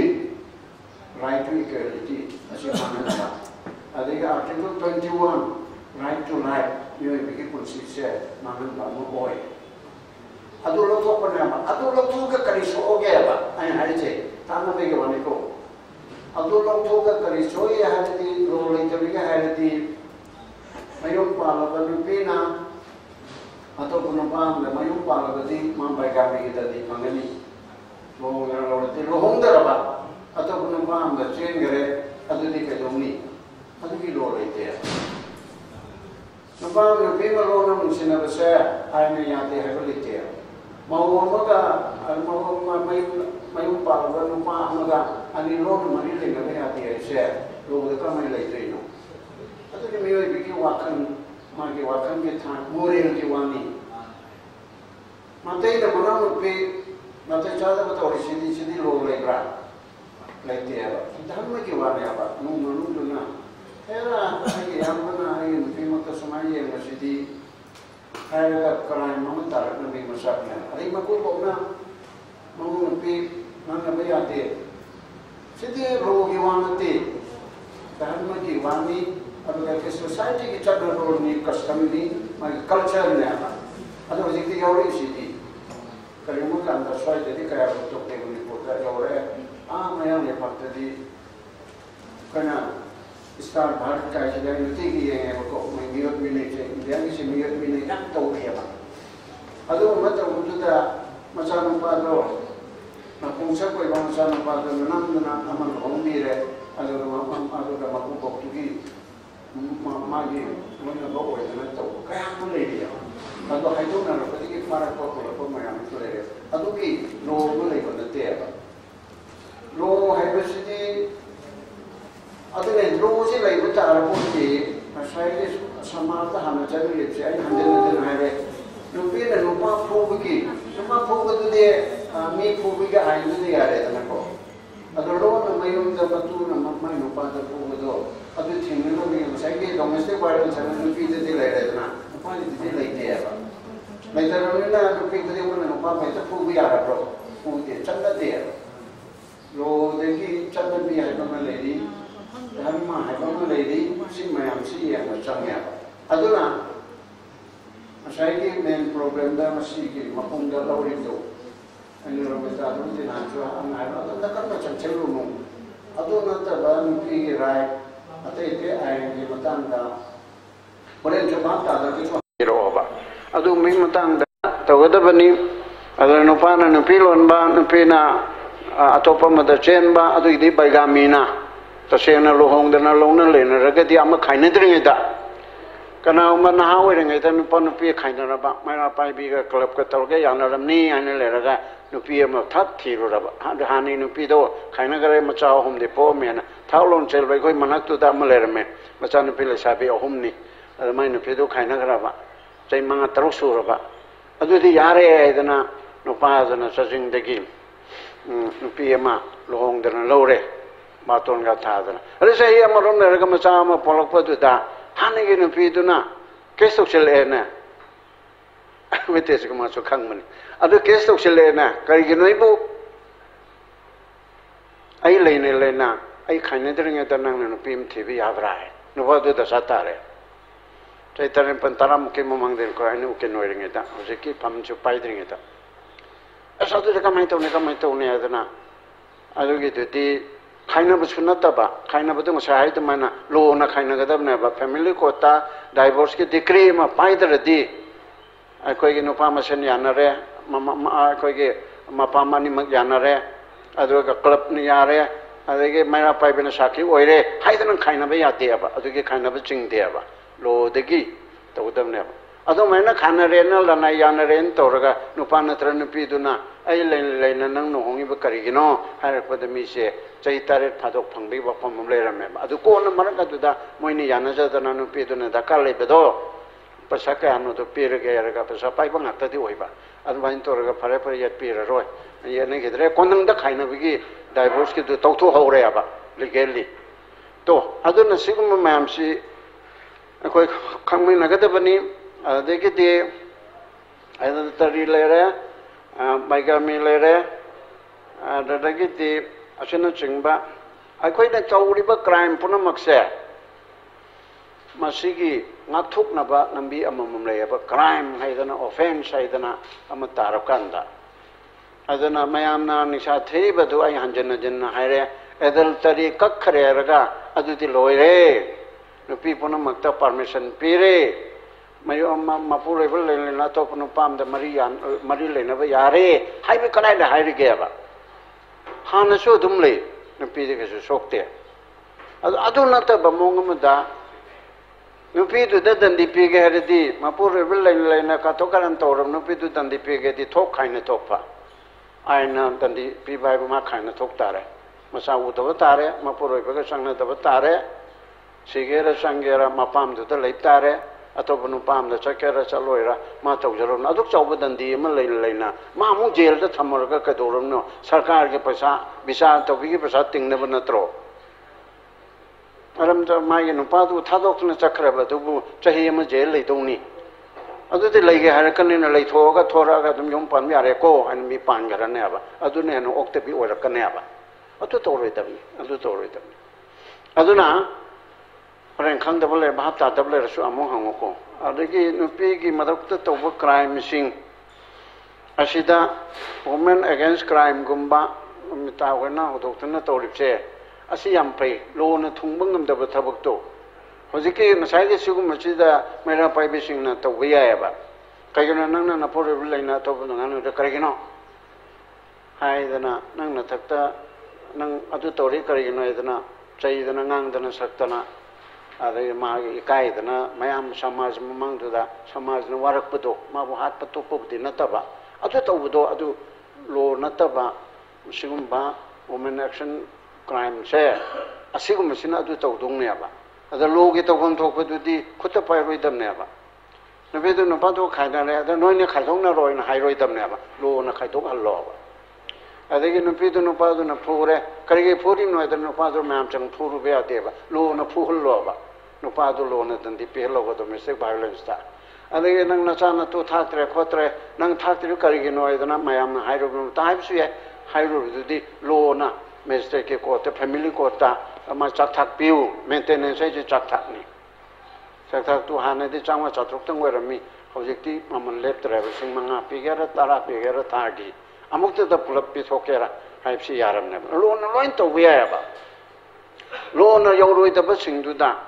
14 right to equality asi mana na adai ga article 21 right to life ये बिकी police से मांगन बामु होए अदु लोग तो करने आमा अदु लोग तो का करिशो हो गया बा आई हरे छे ताना बेगे वाले को अदु लोग तो का करिशो ये हरे दी रोले तभी का हरे दी मयूं पाला बनु पीना अतो पुनो पाम ले मयूं पाला बदी मां बाइका में किता दी मंगनी वो गरा लोड़ते लोहंग दरबा अतो पुनो पाम ले चेन करे अदु दी के दोनी अदु की लोड़े ते nupa nupi malona musina basa ai me yate ha kolite mau amaga mau mayu pa ga nupa amaga ani lon mani le ga yate ai se lo ga ka mai lai trino atu ke me yoi biki wakan ma ke wakan ke tha more ke wani มาเตยแต่มันต้องไปมาเตยชาติมาตัวสิดีโลเลยกระไรเตี้ยแบบทำไม่กี่วันเนี่ยแบบนุ่มดูนะเฮ้ยนะไอ้ยังมันไอ้พี่มันก็สมัยยังมาสิดีใครกับใครมันตาร์มันมีมาสักเนี่ยไอ้มาคุยบอกนะมันพี่นั่นก็ไม่ยากเตี้ยสิดีโลกี่วันเตี้ยแต่ทำไม่กี่วันนี้ಅದು ಯಾಕೆ ಸೊಸೈಟಿಗೆ ಚಂದ್ರರೋಡ್ ನೀ ಕಸ್ಟಮ್ನಿ ಮತ್ತು ಕಲ್ಚರ್ನೇ ಅಲ್ಲ ಅದು ಅದಕ್ಕೆ ಅವರೇ city ಕಲಿಮುಖ ಅಂತ society ಕೈ ತೊಟ್ಟೆಗೆ ಕೊಡ್ತಾರೆ ಅವರೇ ಆ ಮನೆಯಲ್ಲಿ ಬರ್ತದೆ ಕಣ ಸ್ಟಾರ್ ಭಾರತ ಕಾಯಿಸಿದ ಯುತಿಗೆ ಏನಾಗಬೇಕು ಮಿಯತ್ ಮಿನಿಟ್ ಇಂಡಿಯಾಗೆ ಮಿಯತ್ ಮಿನಿಟ್ ಅಂತ ಹೋಗ್ಯವ ಅದು ಮತ್ತೆ ಉದ್ದ ಮಸಾನಪಾದ್ರು ನಾವು ಪುಂಸಕ್ಕೆ ಮಸಾನಪಾದ್ರು ನಮ್ಮನ್ನ ನಮ್ಮನ್ನು ಹೊಂದಿರೆ ಅದು ಮಗು ಹೋಗ್ತೀವಿ ಮಾಗಿ ಮುಂದೆ ಹೋಗ್ಬೋಯ್ತಾನೆ ತಗೋ ಕಯಾಮಲ್ಲ ಇದೆಯಲ್ಲ ಅದು ಹೈದೋನರು ಬದಿಗೆ ಮಾರಕ್ಕೆ ಹೋಗ್ಕೊಳ್ಳೋ ಮಯಾಮಿಸುತ್ತೆ ಅದಕ್ಕೆ ಲೋನು ಲೈಬಂದತೆ ಅಲ್ಲ ಲೋ ಹೈಬಸಿಟಿ ಅದನ್ನೇ ಲೋಸಿ ಲೈಬ ತಾರಪೋತಿ ಅಸೈಗೆ ಸಮಾಜದ ಹನಚನ ಲಿಪ್ಸಿ ಐ ಹಂಜನ ಹಾರೆ ನುಪಿನ ನುಪಾ ಫೋಬಿಗೆ ನುಪಾ ಫೋಬದುದೆ ಮೀ ಫೋಬಿಗೆ ಆಯ್ದುದೆ ಯಾರೆ ಅದನಕೋ ಅದು ಲೋನ ಮೈಯುಂದ ಮತ್ತು ನಮ್ಮ ಮೈ ನುಪಾದ ಫೋಬದು ಅದು ಥಿಂಗನೋಗಿ ಸೈಗೆ ಡೊಮೆಸ್ಟಿಕ್ ವೈಲೆನ್ಸ್ ಅನ್ನು ನುಪಿದದೆ ಲೈರೆದನ ನುಪಾದಿದೆ ಲೈತೆಯಲ್ಲ ಲೈತರನಿಲ್ಲ ನುಪಿದದೆ ಒಂದು ನುಪಾ ಮೈತ ಫೋಬಿ ಯಾರಪ್ರೋ ಫೋಬಿ ಚಂದದೆಯಲ್ಲ ಲೋದಗಿ ಚಂದಬಿ ಹೈಬಮ ಲೈದಿ ಧರ್ಮ ಹೈಬಮ ಲೈದಿ ಸಿ ಮಯಾಮ್ ಸಿ ಯಂಗ ಚಂಗ್ಯಾವ ಅದನ್ನ ಸೈಗೆ ಮೇನ್ ಪ್ರೋಗ್ರಾಮ್ ದ ಮಸಿಗೆ ಮಪುಂದ ಲೌರಿದ್ದು ಅಲ್ಲಿರೋ ಮಿತಾ ನುತಿ ನಾಚು ಅನ್ನ ಅದನ್ನ ಕರ್ಮ ಚಂಚಲುನು ಅದು ನಂತರ ನುಪಿಗೆ ರಾಯ್ ಅತೈತೆ ಆಯ್ಕೆ ಮತಾಂದ ಹೊರೆನ್ ಜವಾಬ್ ತಾದಕ್ಕೆ ಇರೋಬ ಅದು ಮೀ ಮತಾಂದ ತಗದಬನಿ ಅದರ ನುಪಾನ ನುಪಿಲೊನ್ಬ ನುಪಿನ ಅತೋಪ ಮದ ಚೇನ್ಬ ಅದು ಇದಿ ಬೈಗಾಮಿನ ತಸೇನ ಲೋಹೋಂದನ ಲೋನ ಲೇನರಗದಿ ಅಮ್ಮ ಖೈನದ್ರಿದ ಕನಾವಮ ನಹಾ ಒಯ್ರಂಗೈದ ನುಪ ನುಪಿ ಖೈನರಬ ಮೈನಾ ಪಾಯ್ಬಿಗ ಕ್ಲಬ್ ಕ ತೌಗೆ ಯಾನರಮ್ನಿ ಆನ ಲೇರಗ ನುಪಿ ಅಮ ಥತ್ ಥೀರುರಬ ಹಾನಿ ನುಪಿದೋ ಖೈನಗರೆ ಮಚಾ ಹೋಮ್ದೆ ಪೋಮೇನ ಥಾವ್ಲೋನ್ ಚೇಲ್ಬೈ ಕೊಯ್ ಮನಕ್ತುದ ಅಮ ಲೇರಮೆ ಮಚಾ ನುಪಿ ಲೆಸಾಬಿ ಅಹುಮ್ನಿ ಅದ ಮೈ ನುಪಿದೋ ಖೈನಗರಬ ಚೈ ಮಂಗ ತರುಕ್ ಸೂರಬ ಅದುದಿ ಯಾರೇ ಇದನ್ನ ನುಪಾ ಅದನ್ನ ಸಜಿಂಗ್ದಗಿ ನುಪಿ ಅಮ ಲೋಹೋಂದನ ಲೌರೆ ಬಾತೋನ್ಗ ಥಾದನ ಅದೇ ಸಹಿ ಅಮರೊಮ್ ಲೇರಗ ಮಚಾ ಅಮ ಪೊಲಕ್ಪದುದ ಹಾನಿಗೆ ನುಪಿದುನ ಕೇಸ್ ತೌಸಿಲ್ಲೇನ ವೆತೇಸಿಗ ಮಾಸು ಖಂಗ್ಮನಿ ಅದು ಕೇಸ್ ತೌಸಿಲ್ಲೇನ ಕರಿಗಿನೋ ಇಬು ಐ ಲೈನ ಐ ಖೈನದ್ರಿಂಗದ ನಂಗ ನುಪಿ ಥಿಬಿ ಯಾವ್ರಾಯ್ ನುಪದು ದಸಾತಾರೆ ಚೈತನ್ಯ ಪಂತರಾ ಮುಖ್ಯ ಮಮಂಗದಿನ ಕೊ ಐನು ಉಕೆ ನೋಯ್ರಿಂಗದ ಹೊಸಕಿ ಪಂಚು ಪಾಯ್ದ್ರಿಂಗದ ಅಸದು ಕಮೈ ತೌನೆ ಅದನ ಅದುಗೆ ತುತಿ ಖೈನಬಸು ನತ್ತಬ ಖೈನಬದು ಮಸಾಯ್ ತಮನ ಲೋನ ಖೈನಗದಬನೆಬ ಫ್ಯಾಮಿಲಿ ಕೋತಾ ಡೈವೋರ್ಸ್ಗೆ ಡಿಕ್ರಿ ಮ ಪಾಯ್ದರದಿ ಅಕೋಗಿ ನುಪಾ ಮಸನ್ ಯಾನರೆ ಅಕೋಗಿ ಮಪಾಮನಿ ಮಗ್ ಯಾನರೆ ಅದುಗ ಕ್ಲಬ್ನಿ ಯಾರೆ ಅದಕ್ಕೆ ಮೈನಾ ಪಾಯ್ಬೆನ ಸಾಕಿ ಒಯ್ರೆ ಹಾಯ್ದನ ಖೈನಬ ಯಾದೇಯಬ ಅದಕ್ಕೆ ಖೈನಬ ಚಿಂಗ್ದೇಯಬ ಲೋದಗಿ ತೌದಬನೆಬ ಅದು ಮೈನ ಖಾನರೇನ ಲನ ಯಾನರೇನ್ ತೌರಗ ನುಪಾ ನತ್ರ ನುಪಿದುನ ಐ ಲೈನ ನಂಗ್ ನೋಂಗಿಬ ಕರಿಗಿನೋ ಹಾರಪದ ಮೀಸೆ ಚೈ ತಾರೇಟ್ ಫಾದೋಕ್ ಫಂಗ್ಬಿ ವಫಮ್ ಲೇರಮೆ ಅದು ಕೋನ ಮರಕ ಅದುದ ಮೊಯ್ನಿ ಯಾನಜದನ ನುಪಿದುನ ದಕಾ ಲೈಬದೋ ಪೈಸಾ ಕಯಾನೋದು ಪೀರಗೆ ಎರಗ ಪೈಸಾ ಪಾಯ್ಬ ngakತದಿ ಒಯ್ಬ ಅದು ವೈನ್ ತೋರಗ ಫರೆ ಫರೆ ಯತ್ ಪೀರರೋಯ್ ಏನಾಗಿದ್ರೆ ಕೊಂದಂಗ ಖೈನಬಿಗಿ ಡೈವೋರ್ಸ್ ಗೆ ತೌಥು ಹೌರೆಯಬ ಲೀಗಲಿ ತೋ ಅದನ್ನ ಸಿಗುಮ ಮ್ಯಾಮ್ಸಿ ಅಕೋಯ್ ಖಂಗ್ಮಿ ನಗದಬನಿ ಅದಕ್ಕೆ ಅದನ್ನ ತರಿ ಲೇರೆ ಬೈಗಾಮಿ ಲೇರೆ ಅದಕ್ಕೆ ಅಸಿನ ಚಿಂಬ ಅಕೋಯ್ನ ತೌರಿಬ ಕ್ರೈಮ್ ಪುನಮಕ್ಸೆ ಮಸಿಗಿ ngakthuknaba nambi amamam layaba crime haidana offense haidana ama tarakanda adana mayamna nisha thebadu ai hanjana janna haire edal tari kakhre raga adudi loire nupi punamakta permission pire mayu amma mapure bel lena to punu pamda mari lena ba yare haibe kanai da haire geba hana so dumle nupi de ke sokte adu nata bamongam नुपी दुदा दंदी पीगे हरदी मपुर रेबल लाइन का तो करन तोरम नुपी दु दंदी पीगे दी थोक खाइने थोकफा आइना दंदी पी बाय मा खाइने थोक तारे मसा उदब तारे मपुर रेबग संग दब तारे सिगेर संगेर मपाम दुदा लै तारे atau penumpang dah cakap rasa loira mata ujaran aduk coba dan dia melai na mamu jail dah thamar ka kedoram no sarkar ke pesa bisa atau bigi pesa tinggal benatro alam tu mai nu padu thadok na cakra batu bu cahi ama jail lei tu ni adu de lei ke harakan ni lei thoga thora ka tum yom pan yare ko an mi pan garan ne aba adu ne no okte bi ora kan ne aba adu toroi tabi adu na orang khang dah boleh bahap tak boleh rasu among hangu ko. Adagi nupi ki madak tu tahu crime sing. Asida women against crime gumba minta kena untuk tu na tahu lipse. Asi yang pay lo na thungbang ngam dah bertabuk tu. Hojiki nasai ke suku masida merah pay bising na tahu biaya ba. Kaya na nang na pore boleh na tahu dengan ada kaya kena. Hai dana nang na takta nang adu tahu kaya kena dana cai dana ngang dana sakta na. Ada magi ikai dana mayam samaj memang tu dah samaj nu warak betul mahu hat betul pun di nata ba adu tahu betul adu lo nata ba musim ba women action crime se asyik musim adu tahu dong ni apa ada lo kita pun tahu betul di kota payah dam ni apa nabi tu nampak tu khai dah ni ada noi ni khai dong na roi na hai roi dam ni apa lo na khai dong Allah apa ada ke nabi tu nampak tu na pure kerja puri noi tu nampak tu mayam cang puru beat dia apa lo na pukul lo apa nupa tu lo na tanti pihlo ko domestic violence ta ada ke nang nasana tu thak tre khotre nang thak tre kari ke noi dana mayam na hairo ta hai su ye hairo du di lo na meste ke ko te family ko ta ma chak thak piu maintenance je chak thak ni chak thak tu hane di changwa chatruk tang wera mi objecti maman lep tre sing manga pigera tara pigera thagi amuk te da pulap pi thokera hai si yaram ne lo na loin to wiya ba lo na yoroi ta ba sing du da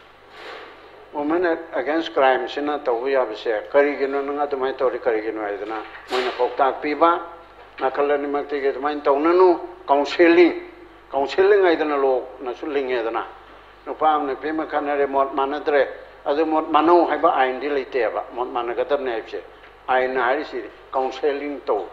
women against crime sina tahu ya bisa kari gino nanga tu main tahu kari gino itu na mana koktak piba nak kalau ni mak tiga tu main tahu nanu counseling itu na lo na suling itu na nupam ni pima kan ada mod mana tere ada mod manu hai ba ain di lite ba mod mana kata ni bisa ain na hari si counseling tahu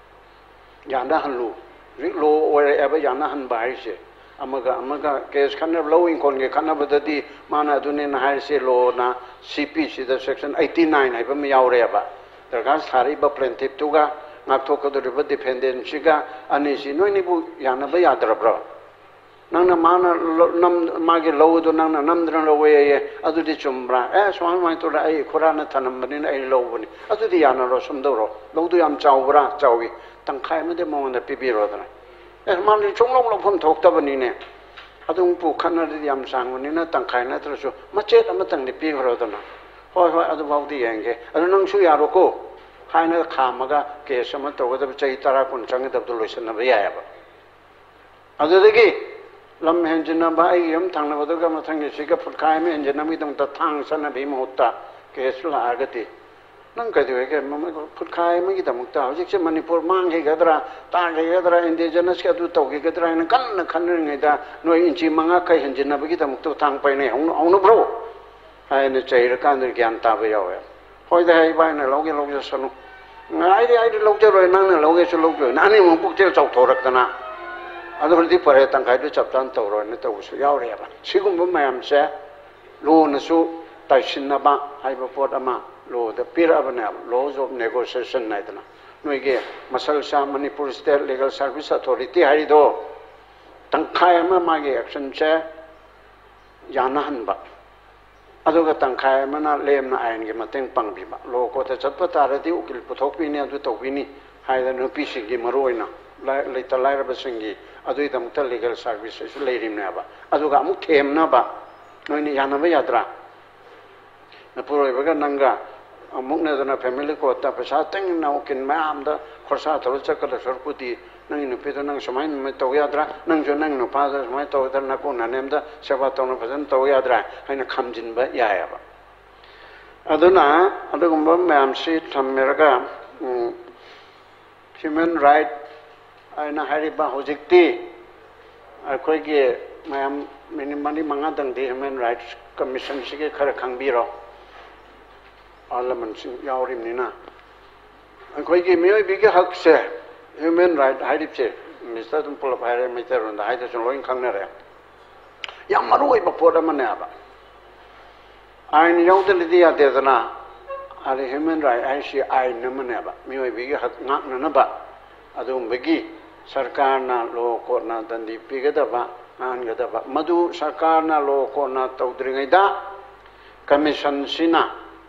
janda hanlu lo orang apa janda han bahari si amaga case khana blowing kon ge khana badadi mana dune na hai se lo na cp si da section 89 ai ba mi yaw re ba darga sari ba plaintiff tu ga ngak thok ko de defendant si ga ani si noi ni bu yana ba ya dra bra nang na mana nam ma ge lo do nang na nam dra lo we ye adu di chumbra swang mai to da ai qur'an thanam bani ai lo bani adu di yana ro sum do ro lo do yam chaw bra chawi tang khai ma de mo na pi pi ro da mana chung long long pun thok tahu ni ne, adung pu khana di yam sang ni na tangkai na terus macet amat tang di pi karo tu na, hoi adu bau di yang ke, adu nang su ya roko, hai na kham aga ke sama tahu kada cai tara pun changi tahu tu loisan na biaya apa, adu lagi, lam henjen na bayi yam thang na batu ka matang ke sika put kai me henjen na mi tung ta thang sana bi mohta ke sula agati. Nang kaya tu ke, mama put kai me kita mukta, jadi Manipur mang ke kadra, tang ke kadra, indigenous ke tu tahu ke kadra, ini kan ni dah, noi inci manga kai henjen na kita mukta tang pai ni, onu bro, hai ni cahaya kan dari kian tahu ya, hoi dah hai bai na loge sanu, ai loge roi nang na loge su loge, nani mumpuk tel cau thorak kana, adu berarti pare tang kai tu captan tahu roi ni tahu su ya orang apa, sikum bermayam se, lo nasu taisin na ba, hai bapot ama. Lo the peer abana laws of negotiation na itna noi ge masal sa Manipur State Legal Service Authority hari do tangkai ma ge action che yana han ba adu ga tangkai ma na lem na ain ge mateng pang bi ba lo ko ta chat pa ta ra di ukil puthok pi ne adu to bi ni hai da no pi si ge maroi na lai ta lai ra ba sing gi adu idam ta legal service su le rim na ba adu ga mu them na ba noi ni yana ba yadra na puroi ba ga nanga amuk na dana family ko ta pesa teng na ukin maam da khorsa thol chakala sorputi nang inu peto nang samai me to yadra nang jo nang no pa da samai to da na ko na nem da seba to no pasan to yadra haina khamjin ba ya ya ba aduna adugumba maam si thammeraga human right aina hari ba hojikti akoi ge maam minimali manga dang di human rights commission si ge khar khangbiro Alaman sing yaurim ni na. Koi ki miyoi bigi hak se human right haidip se mista tum pula pahare mita ronda haida sun loin khang na re. Yang marui ba poda mana ba. आइन यौदलदी यादेदना अरे human right ऐसी आइन नमनेबा मियोइबिगे हक नाकननबा अदुमबगी सरकारना लो कोर्टना दंदी पिगदबा आनगदबा मधु सरकारना लो कोर्टना तौद्रिङैदा कमीशन सिना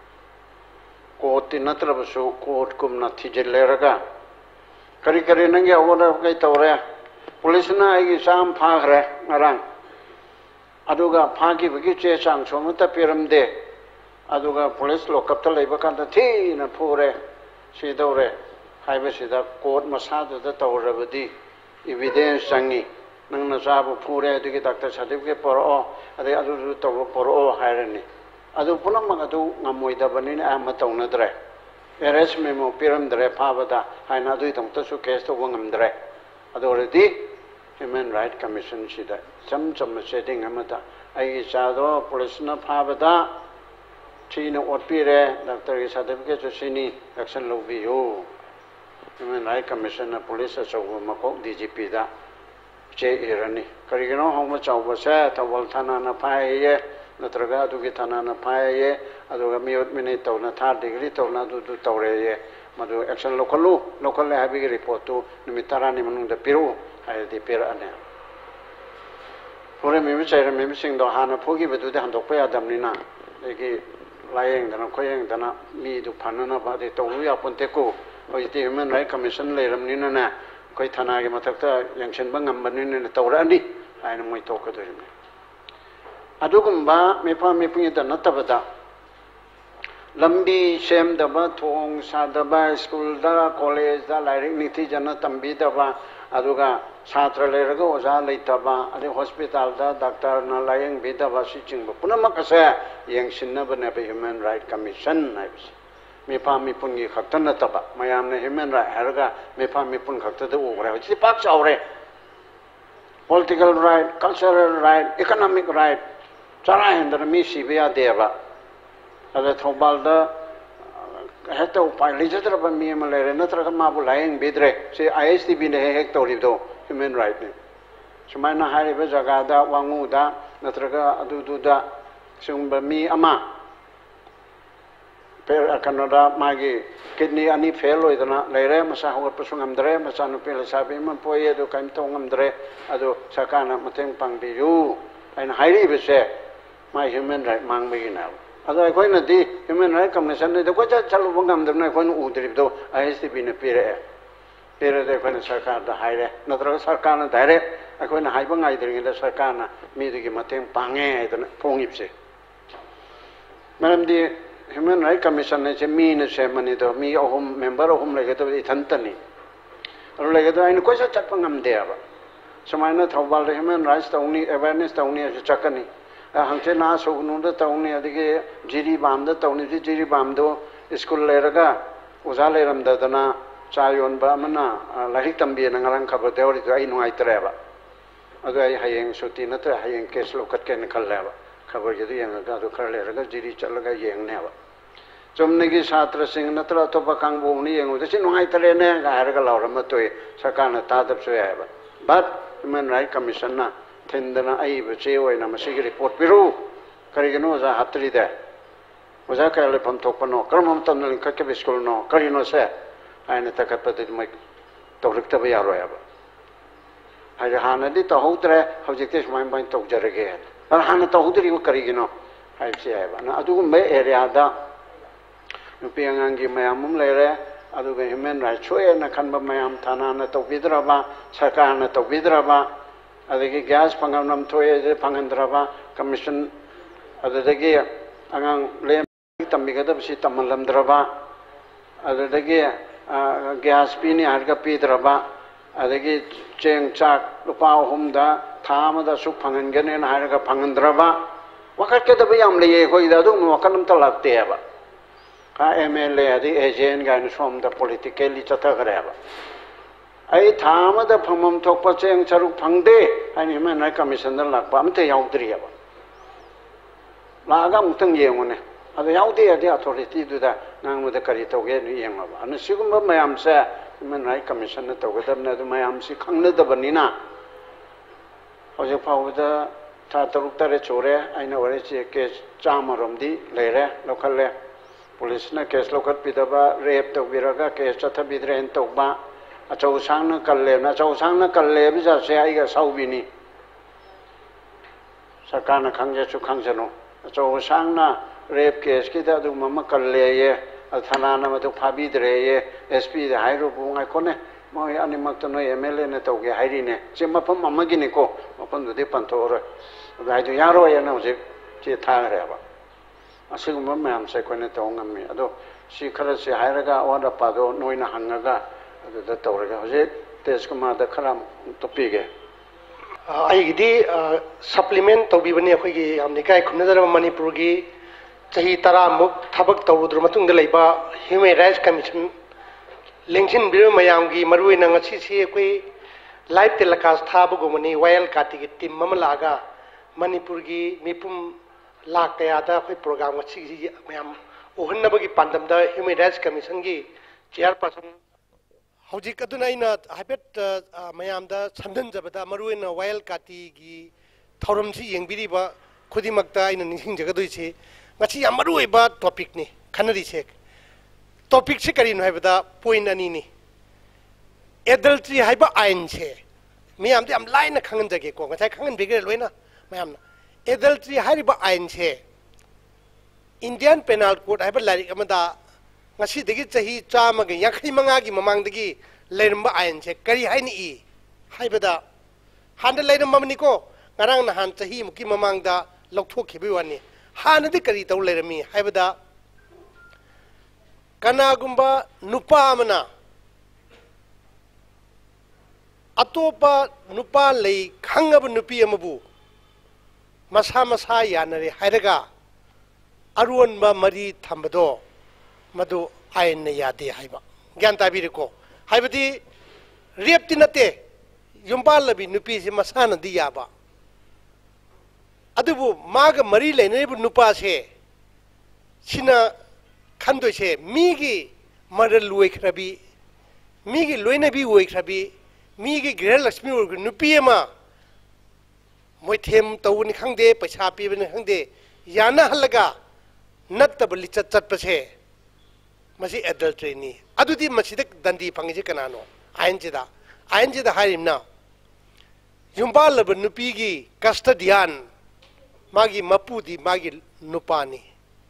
कोर्ट नत्रबसु कोर्ट कुमना थिजिल्लेरगा करी करी नंगे अवोर कई तौरे पुलिसना आइगी साम फाखरे ngarang aduga फागिबगी चे चांग सोमता पिरमदे aduga police lokapta leiba kanda thina phore sidore haibasida court masada da tawrabadi evidence changi nangna sabu phure adugi doctor certificate poro ade adu taw poro hairani adu punamma adu ngamoida banina ama tawnadre arrest memo piramdre phabada haina adu tamta su case to ngamdre adu already human right commission sida cham setting amata ai chado police na phabada China Otpire, Dr. Certificate Sini, Action Lobio, Human Rights Commission, Police, so Mako, DGP, da, Che Irani. Carigano, how much of was set, a Voltana Paye, Natraga to Gitana Paye, Adogami Minute, Natar degree, Tornado to Torre, Madu Action Localu, locally having a report to Nimitarani Manu the Peru, I the Pirane. For a minute, I remember seeing the Hana Pogi, but to the Handopea Damnina. Lying than a coying than a me to Panana, but they told me upon Teco, or the Human Rights Commission, Lam Nina, Koitana Matata, Yangshan Bangam, Banin and Taurani, I know my talk to him. Adugumba, Mepa Mipin the Natabada Lambi, Shem Daba, Tong, Sadaba, School, da, College, da, Lyric Nitijana, Tambidaba, Aduga, Satra Lerago, Zalitaba, at the hospital, da, Doctor Nalayang Bidava, Sitching, Punamakasa, Yang Sinaba Never Human Rights Commission, Mepa Mipungi Hatanataba, Mayam Human Rights, Harga, Mepa Mipun Hata, which the Pax Aure. Political right, cultural right, economic right, Chara and the Misi via Deva. At the Tobalda, Hector Legislature of Miamalere, Notre Mabu lying Bidre, say ISTB in a hector, human right. Sumana Hariba Zagada, Wanguda, Natraga Aduda, Sumba mi Ama. Per Canada, Magi, kidney any fellow, Lere, Masaho Pusungam Dre, Masano Pilasabim, Poye, do Cantongam Dre, Ado Sakana, Mateng Pangdiu, and Hari say, my human right, Mang now. Although I find the Human Rights Commission, the Quacha Chalubangam, the Nakon Udribdo, I used to be in a period. Period of Sarkana, the Hire, not Sarkana direct, I couldn't hibang either in the Sarkana, meeting Matem Pange, the Pongipse. Madam, the Human Rights Commission is a mean ceremony to me, or home member of whom like it Antony. Or like I know Quacha Chapangam there. So I know how the human rights, the only awareness, the only as a Chakani. Hangche na so no da tauni adige jiri bam da tauni jiri bam do school leraga uzale ram da dana chayon ba mana lahik tambi na ngarang khabar deori to ai nuai treba adu ai hayeng suti na tra hayeng kes lokat ken khalleba khabar jedi yang ga do khar leraga jiri chalaga yeng ne ba chomne gi chhatra sing na tra to ba kang bo ni yeng ude nuai tre ne ga har ga lawram to sakana ta dab so ya ba but Human Rights Commission na Tendana Aiba Chewa in a Masigi report Peru, Cariganoza Hatri there. Was a Calipam Topano, Kermonton and Kakabisco no, Carino said, I and Takapated my Torictabia Royaba. I had it a hotre, how it is my mind talk again. I had a hotel Carigino, I say, and I do me area da Nupiangi Mayamum Lere, I do human rights, and a Kanba Mayam Tanana to Vidraba, Sakana to Vidraba. Adagi gas panganam toye pangandraba commission adagi angang lem tamigada bisi tamalam draba adagi gas pini harga pi draba adagi cheng chak lupa humda thamada su pangangane harga pangandraba wakat ke dabi am le hoi da du wakanam talakte ba ka MLA adi agent ga from the politically chatagreba I Tama the Pamam Tokpa Chang Charuk Pangde, and Human Rights Commission the Lakpamte Yaudriaba. Lagam Tang Yemone, at the Yaudi, the authority to the Nang with the Carito Yamava. And the Sigma Mayam say, Human Rights Commission the Togadam Mayam Sikang the Banina. How you power the था तरुक तरे चोरे आइना वरिसे case चामरमदी लेरे लखले police ने case लखत पिदबा रेप तौबिरगा केस चथबिद्रेन तौबा अचौसांग कल्ले ना चौसांग कल्ले बिजा से आइगा साउबिनी सरकार ने खंगे सु खंगजनो चौसांग रेप केस की दु मम कल्ले ये थाना न मदु फाबिद्रे ये एसपी द हाइरो बुंगाय कोने मोय अनिमक तो नो एमएलए ने तौगे हाइरिने जे मफम अमगिनि को मफम दुदे पंथोर हाइदु यारो ये न जे जे थागरेबा असिगुम मैम से कोने तौंगमि अदो सी खरा से हाइरगा वादा पादो नोइना हंगगा अदु तौरगा होजे तेजकुमार द खराम तोपीगे आइगिदी सप्लीमेंट तौबीबने अखोगी हमनि काय खुनजर मणिपुर की चाही 10 मुक थबक तौरुद्र मतुंग लेबा ह्यूमन राइट्स कमीशन लेंसिन बिरो मयाम की मरुइना ngasi si अखोई लाइव टेलीकास्ट थाबगुमनि वायल काटी की टीम ममलागा मणिपुर की मिपुम लाख कयादा अखोई प्रोग्राम ngasi मयाम ओहन्नबगी पांदमदा ह्यूमन राइट्स कमीशन की चेयरपर्सन हौजिक अदुना इना हाइबेट मयामदा संदनजबदा मरुइना वायल काटी की थौरमसी येंबिरिबा खुदिमक्ता इना निसिंजगदुइसे ngasi yam maruiba topic ni khanari se topic se kari no haibada point ani ni adultery haiba ain se miyam de am line na khangan jage ko ngai khangan bigre loina mayam adultery haiba ain se Indian Penal Code haiba lari amada ngasi degi chahi chama ge yakhai manga gi mamang degi leiramba ain se kari haini i haibada handa leiram mamni ko ngarang na han chahi muki mamang da lokthok khibi wani हानदी करी तौ Laramie हाइबदा कनागुंबा नुपा अमना अतोपा नुपा लई खंगब नुपी अमबु मसा मसा यानरे हाइरगा अरुवनबा मरी थंबदो मदु ion ने यादे हाइबा ज्ञान ताबिरको हाइबदी रेपति नते युम्बाल लबी नुपी से मसा नदी याबा अदुबु माग मरी लेनेबु नुपा से सिना खंदो से मीगी मरल लुइखरबी मीगी लोइनबी ओइखरबी मीगी गृह लक्ष्मी और नुपीमा मोइथेम तौनि खंगदे पैसा पीबने खंगदे याना हलगा नत्तब लिचत चटपसे मसी एडल्टरी नि अदुदि मसिदक दंदी फंगिजे कनानो आयनजिदा हारिमना युम्बाल लब नुपीगी कस्टडियन मागी मपुदी मागी नुपानी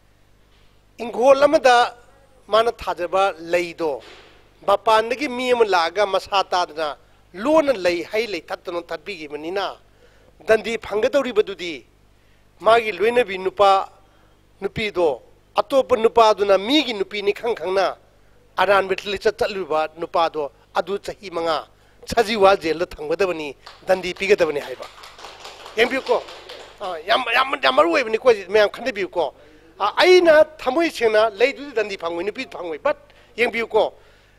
इंगोल अमदा माना थाजबा लईदो बापानदगी मी अम लागा मसा तादना लोन लई हाई लई थत्तनो थत्बीगी मनिना दंदी फंगदौरिबदुदी मागी लोइनबी नुपा नुपीदो अतोप नुपादुना मीगी नुपीनी खंगखंगना अरान बिटली चतलुबा नुपादो अदु चही मंगा छजीवा जेल थंगदबनी दंदी पीगदबनी हाइबा एमबीको yam maru we ni ko me am khande bi ko aina thamoi sena leidu dandi phangoi ni pi phangoi but yeng bi ko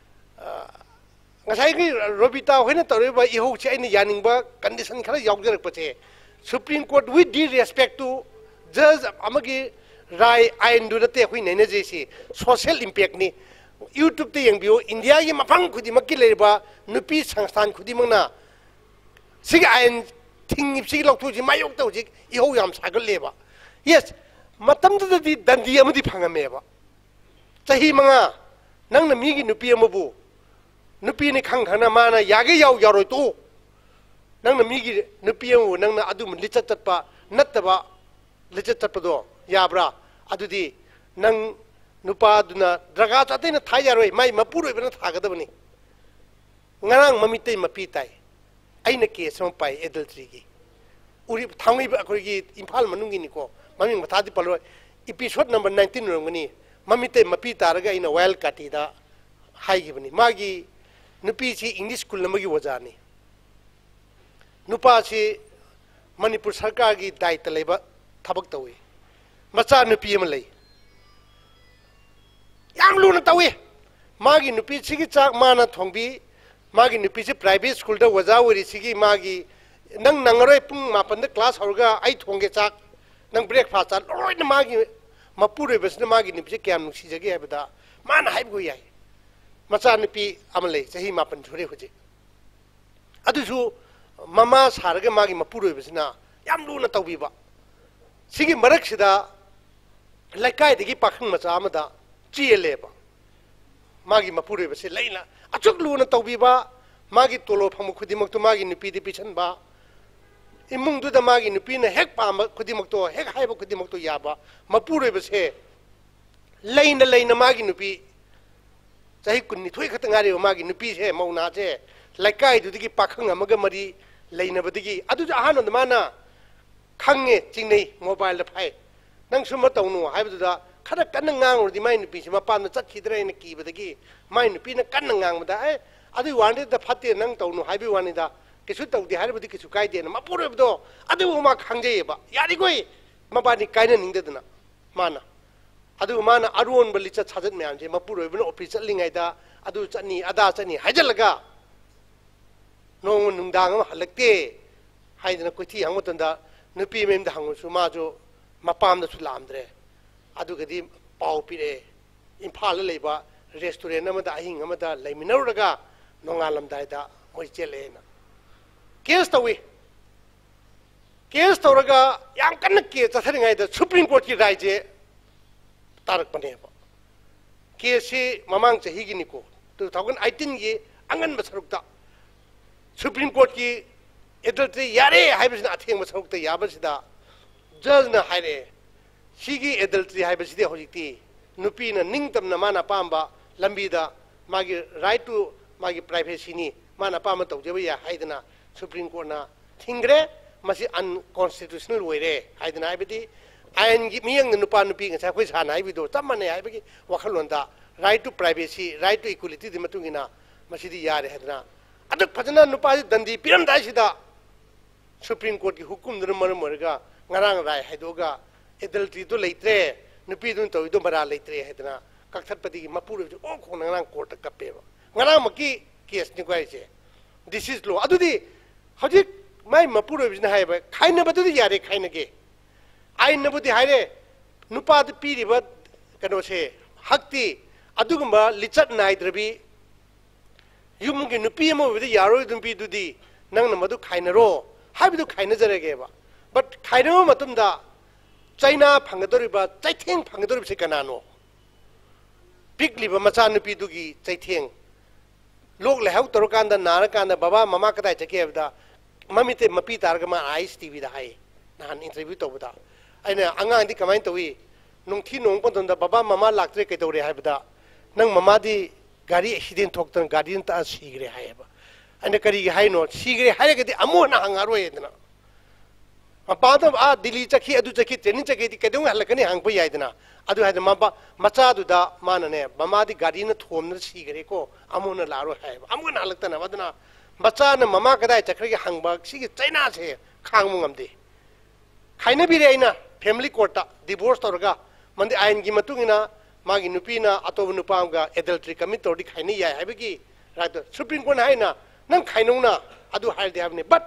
ngasai gi robita hoina tore ba iho che aina yaning ba condition khara yaugjarak pache supreme court with due respect to judge amagi rai ain du te hui nei ne je si social impact ni YouTube te yeng bi India gi mafang khudi makki leiba nupi sangstan khudi mangna sig ain ting si lok tu ji mayok to ji iho yam sagal leba yes matam da di dandi amadi phangame ba chahi manga nang na mi gi nupi amabu nupi ni khang khana mana yage yaw yaroi to nang na mi gi nupi amu nang na adu lichat chatpa nattaba lichat chatpado yabra adudi nang nupa duna draga chate na thai yaroi mai mapuroi bana thagadabani ngarang mamite mapi tai aina case some pai adultery gi uri thangi akoi gi imphal manungi ni ko mami mathadi palo episode number 19 rongani mamite mapi taraga ina wild kati da hai gi bani magi nupi chi english school namagi wajani nupa chi manipur sarkar gi daita leba thabak tawi macha nupi am lei yang lu na tawi magi nupi chi gi chak mana thongbi मागी नुपी से private school दा वजा worry सिगी मागी नंग नंगरोय पुंग मापन दा class होगा आई थोंगे चाक नंग ब्रेकफास्ट चा लोय न मागी मपुरे बसने मागी नुपी से क्या नुसी जगे है बता मान हाइब गो याई मचा नुपी अमले सही मापन छोरे होजे अदुसु ममा सारगे मागी मपुरे बसना याम लूना तौबीबा सिगी मरक्सिदा लैकायदगी पाखंग मचा अमदा चेलेबा मागी मपुरेबसे लैना अचुक लूना तौबीबा मागी तोलो फंग खुदिमक्तो मागी नुपीदि पिछनबा इमुंगदुदा मागी नुपीना हेक पाम खुदिमक्तो हेक हाइबा खुदिमक्तो याबा मपुरेबसे लैना लैना मागी नुपी चाहे कुन्निथोय खतंगारे मागी नुपी से मौना से लैकायदुदगी पाखंग अमगा मरी लैनबदगी अदु अहानंद माना खंगे चिंगनै मोबाइल द फाइ नंग सुम तौनु हाइबदुदा खरा कन्न ngang माइ नुपी से मपान चटखिद्रे न कीबदगी माइ नुपी न कन्न ngang ए अदु वांदे द फते नंग तौनु हाइबि वानिदा किसु तौदि हाइबदि किसु काइदे न मपुरेबदो अदु मा खंगजेबा यारि गोय मबानी काइना निंगदना माना अदु माना अरुन बलिचा छाजत म्याम जे मपुरेबन ऑफिस चलिंगाइदा अदु चनी अदा चनी हाइजलगा नोंग नुंदांग हलक्ते हाइदना कोथि हंगतंदा नुपी मेम द हंगसु माजो मपाम द सुलामद्रे अदुगदि पाउ पिरे इम्फाल लेबा रेस्टोरेंट अमदा अहिंग अमदा लेमिनरगा नोंगालमदाइदा मोइ चेलेना केस तौरगा याम कन्न के चथरिंगाइदा सुप्रीम कोर्ट की राय जे तारक बनेबा केसी ममांग चहिगिनिको 2018 की अंगन बसरुकता सुप्रीम कोर्ट की एडल्ट्री यारे हाइबसिना अथेंग बसरुकता याबसिदा जज न हाइरे सिगी एडल्ट्री हाइबसिदे होजिति नुपीना निंगतमना माना पांबा लंबीदा मागी राइट टू मागी प्राइवेसी नि माना पामा तौजेबा या हाइदना सुप्रीम कोर्ट ना थिंग्रे मसी अनकॉन्स्टिट्यूशनल ओइरे हाइदना हाइबदि आयन की मियंग नुपा नुपी ngasa khoi sana haibdo tamane haibagi wakhalonda right to privacy right to equality di matungina masidi yare hadna aduk phajana nupa dandi piram dai sida supreme court ki hukum dur mar marga ngarang rai haidoga adultery to leitre nupi dun to do mara leitre hadna kakthat padi mapuru o khong ngarang court kape ngarang maki case ni kwai che this is law adudi hojik mai mapuru bisna haiba khaina badu yare khaina ge आई नबुदी हाइरे नुपाद पीरिबा कनोसे हक्ति अदुगुम्बा लिचत नाइद्रबी युमगे नुपी अमबुदी यारोय दुंपी दुदी नंगना मदु खाइनरो हाइबदु खाइनजरेगेबा but खाइनो मतुमदा China फंगदोरिबा चाइथेंग फंगदोरिबसे कनानो पिकलिबा मचा नुपी दुगी चाइथेंग लोग लेहाउ तरोकांदा नारकांदा बाबा ममा कदाय चकेबदा ममिते मपी तारगमा आईस टीवी दा हाइ नान इंटरव्यू तोबदा अने अंगांदी कमाइन तवी नोंथी नोंग पदोंदा बाबा ममा लाक्त्रे कैदौरे हाइबदा नंग ममादी गाड़ी एक्सीडेंट थोक्तन गाड़ी ता सीग्रे हाइबा अने करी हाइनो सीग्रे हाइरगदी अमोना हंगारोयदना मपाद आ दिल्ली चखी अदु चखी ट्रेनिंग चखी कैदौं हलकनी हंगप याइदना अदु हाइद मबा मचादुदा मानने ममादी गाड़ी न थोमन सीग्रे को अमोना लारो हाइबा अमोना हलकतना वदना मचा न ममा कदाय चखरगे हंगबा सिगे चाइना से खांगमु ngамदे खाइना बिरे आइना फैमिली कोर्ट डिवोर्स तौरगा मंदे आयन की मतुंगिना मागी नुपीना अतोब नुपामगा एडल्ट्री कमिट तौरदी खाइनी याय हाइबगी राइट सुप्रीम कोर्ट हाइना नंग खाइनौना अदु हाइदे हाबने बट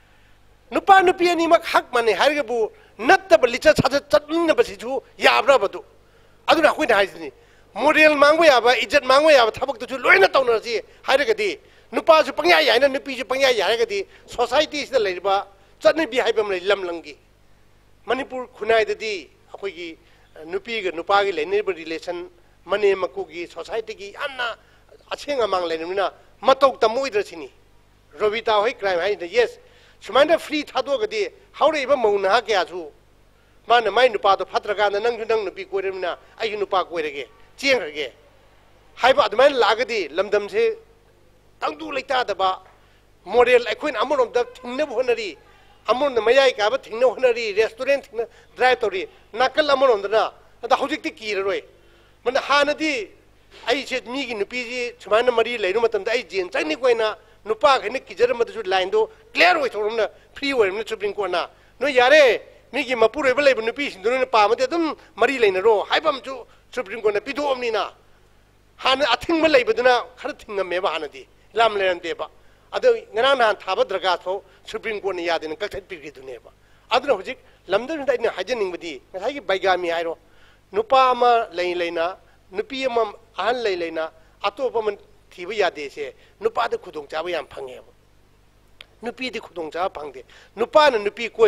नुपा नुपी अनिमक हक माने हाइरगबु नत्तब लिचा छाज चटमिन बसिजु याब्राबदु अदु ना खोइना हाइजनी मोरल मांगबो याबा इज्जत मांगबो याबा थबक तु लोइना तौनरसी हाइरगदी नुपा सु पंग्या याइना नुपी सु पंग्या यारगदी सोसाइटी सिदा लेबा चटनी बि हाइबम लमलंगी मणिपुर खुनाइददी अखोगी नुपीगा नुपागी लेनेबा रिलेशन मने मकुगी सोसाइटी की अन्ना अछेंग अमांग लेनमिना मतौक तमोइद्रसिनी रोबिता होय क्राइम हाइ द यस सुमाइना फ्री थादोगदी हाउरेबा मौना क्यासु मान माइ नुपा तो फत्रगान नंग नंग नुपी कोइरमिना आइ नुपा कोइरगे चेंगरगे हाइबा अदमाइन लागदी लमदम से तंगदु लेता दबा मॉडल अखोइन अमरोम द थिंगनब होनरी अमोन मयाई का थिंगन होनरी रेस्टोरेंट थिंगन ड्राइव तौरी नाकल अमरोंदना अदा हौजिकति कीररोय मन हानदी आई से मीगी नुपीजी सुमाइना मरी लेनु मतमदा आई जेन चंगनि कोइना नुपा खने किजर मदसु लाइन दो क्लियर होय थोरमना फ्री होयमना सुप्रीम कोर्ट ना नो यारे मीगी मपुरेबा लेब नुपी सिंदुरने पामदे दम मरी लेनरो हाइबमजु सुप्रीम कोर्ट ना पिदोमनिना हान अथिंगम लेबदुना खर थिंगमेबा हानदी लाम लेरनदेबा अदो ngana nan thaba draga tho supreme court ni yadin kakthai pigri duneba aduna hojik lamdun da ina hajaning budi ngai gi baigami hairo nupa ma leina nupi ma an leina atopa man thiba yade se nupa da khudong cha ba yam phange nupi di khudong cha phangde nupa na nupi koi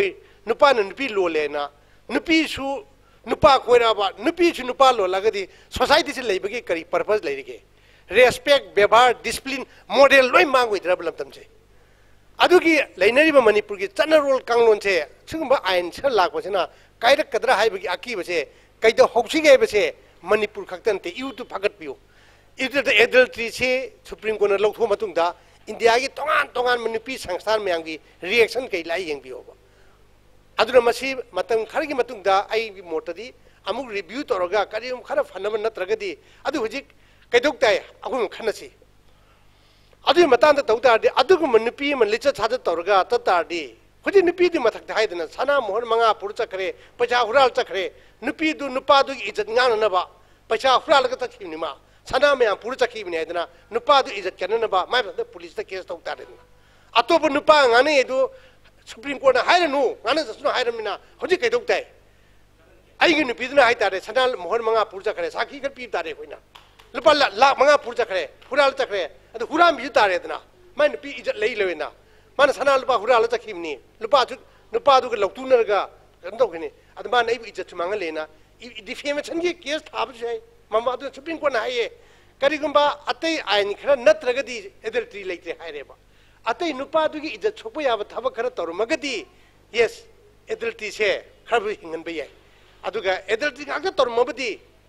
नुपा नुपी लोलेना नुपीसु नुपा कोइराबा नुपीसु नुपा लोलागदी society से लेबगे करी पर्पस लेरिगे रेस्पेक्ट व्यवहार डिसिप्लिन मॉडल लोई मांगोइद्रा बलमतम से अदुगी लेनरिबा मणिपुर की चना रोल कांगलोन से सिगुंबा आइन छ लाखबसेना कायरक कदरा हाइबगी अकीबसे कैदो हौसिगे बसे मणिपुर खक्तनते यूट्यूब फगतपियो इदर एडल्ट्री से सुप्रीम कोर्ट लौथो मतुंगदा इंडिया की तोंगान तोंगान मनुपी संस्थान मयांगी रिएक्शन कई लाई येंबियोबा अदुना मसी मतम खरगी मतुंगदा आई मोटदी अमुक रिव्यू तोरगा करियम खरा फनब नत्रगदी अदु हुजिक कैदोक्ताय अगुम खनसी अदु मतान तौतादि अदुगु मनुपी मन लिच छाद तोरगा ततादि हुजि नुपी दि मथक हाइदना सना मोहर मंगा पुर चखरे पैसा हुराल चखरे नुपी दु नुपा दु इज्जत गाननबा पैसा हुराल ग तखिनिमा सना में पुर चखीबने हाइदना नुपा दु इज्जत कननबा माय पुलिस ता केस तौतादना अतोप नुपा गाने एदु सुप्रीम कोर्ट हाइरनु गाने जसनु हाइरमिना हुजि कैदोक्ताय आइगी नुपीदना हाइतारे सना मोहर मंगा पुर चखरे साखी ग पी तारे होइना लुपा लाख मंगा पुर चखरे हुराल चखरे अदु हुराम बि तारे दना माय नुपी इज्जत लई लेवेना मान सना लुपा हुराल चखीबनी लुपा दु लौतुनरगा गंदोगने अद मान आई इज्जत मांग लेना डिफेमेशन की केस थाब छै ममा दु सुप्रीम कोर्ट हाइए करिगुंबा अतै आइन खरा नत्रगदी एडल्ट्री लेते हाइरेबा अतै नुपा दुगी इज्जत छोप याब थब खरा तोरमगदी यस एडल्ट्री से खरब हिंगन बय अदुगा एडल्ट्री का तोरमबदी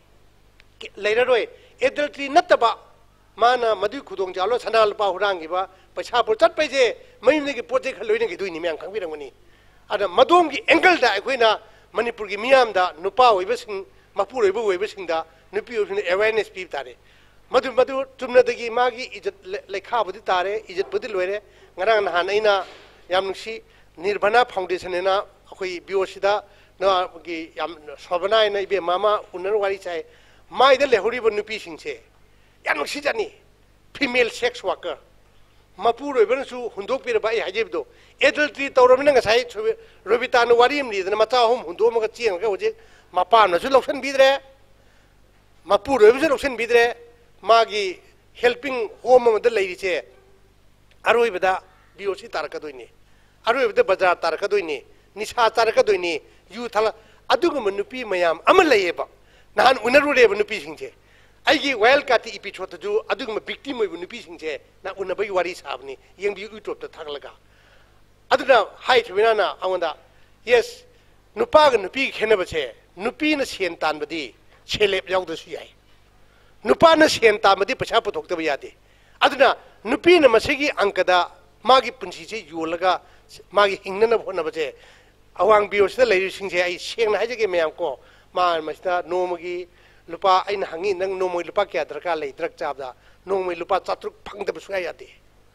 लेररोय एडल्ट्री नतबा माना मदु खुदोंग जालो सना लुपा हुरांगिबा पैसा पुर चटपैजे मयुमदगी पोजे खलोइने गी दुइनि म्यांग खंबिरंगनी अदा मदोम की एंगल दा अखोइना मणिपुर की मियाम दा नुपा ओइबसिंग मपुर ओइबो ओइबसिंग दा नुपी ओइबसिंग अवेयरनेस पी तारे मदु मदु चुमनदगी मागी इज्जत लेखाबुदि तारे इज्जत बुदि लोइरे ngara nahan aina yam nusi nirbana foundation na akhoi biosida na gi yam sobana na ibe mama unar wari chai mai da lehuri bu nupi singche yam nusi jani female sex worker mapur oiban su hundok pir bai hajebdo adultery tawramina ngasai robita no wari imli na mata hom hundo ma chiang ga hoje mapa na su loksan bidre mapur oiban su loksan bidre magi helping home ma da leiri che aroi bada biosi taraka doini aroi bada bazar taraka doini nisha taraka doini yu thala adugu manupi mayam amaleyeba nahan unaru re manupi singche aigi wild kati ipi chota ju adugu victim oi manupi singche na unabai wari sabni yeng bi youtube ta thaglaga aduna hai thwina na awanda yes nupa ga nupi khena bache nupi na sen tan badi chelep yaw su yai nupa na sen tan badi pacha puthok ta yade aduna nupi na masigi angkada magi punsi che yolaga magi hingna na phona bache awang bios da leiru singche ai sengna haje ke mayam ko ma masta nomagi lupa aina hangi nang nomoi lupa kya darka lei drak chabda nomoi lupa chatruk phang da busa yate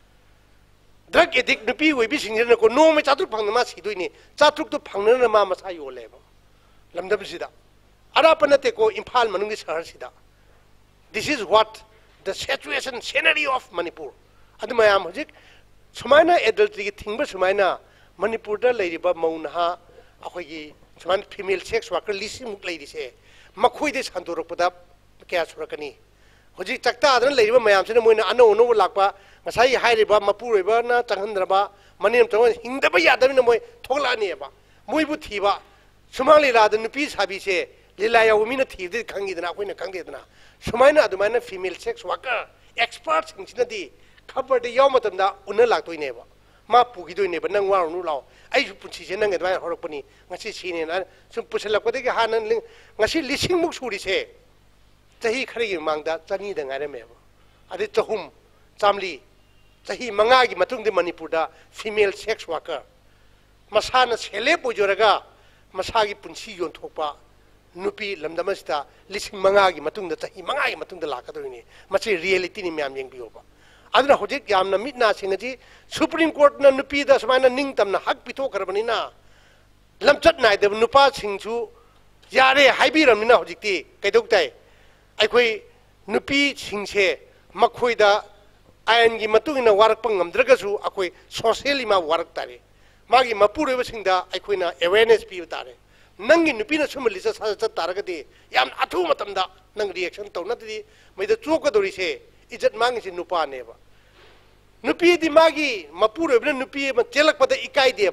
drak edik nupi oi bi singje na ko nomoi chatruk phang ma si doini chatruk to phang na ma masa yole ba lamda bisida ara panate ko imphal manungi shahar sida this is what the situation scenario of Manipur. Admayam hojik sumaina adultery thingba sumaina Manipur da leiriba maunha akhoi suman female sex worker lisi muk leiri se makhoi de sandorok pada kya surakani hojik chakta adan leiriba mayam se moina ano ono lakpa ngasai hairiba mapur iba na changhandraba manim tawon hingdaba yadabina moi thoglani ba moibu thiba sumali la da nupi sabi se lila yawmina thide khangidna koina khangdedna sumaina adumaina female sex worker experts singchinadi khabar de yaw matamda unna laktoi ba ma pugi doi ne ba nang wa nu law ai punchi se nang adwai horokpani ngasi sine na sum pusalakpa de ha nan ngasi lising muk suri se tahi khari mangda chani da ngare me ba ade chahum chamli tahi manga gi matung de Manipur da female sex worker masana sele pojoraga masagi punchi yon thokpa nupi lamdamasta lising mangagi matung da tahi mangagi matung da lakadoni machi reality ni myam yeng bioba aduna hojik yamna mitna singaji supreme court na nupi da samaina ningtam na hak pitho karbani na lamchat nai de nupa singchu yare haibiramina hojikti kaidok tai aikoi nupi singche makhoi da ayan gi matung na warak pangam dragasu akoi socially ma warak tare magi mapur eba singda aikoi na awareness pi tare nangi nupi na sumali sa taragadi yam athu matamda nang reaction to natdi maida chokadori se ijat mangi se nupa neba nupi di magi mapur ebna nupi ma chelak pada ikai deba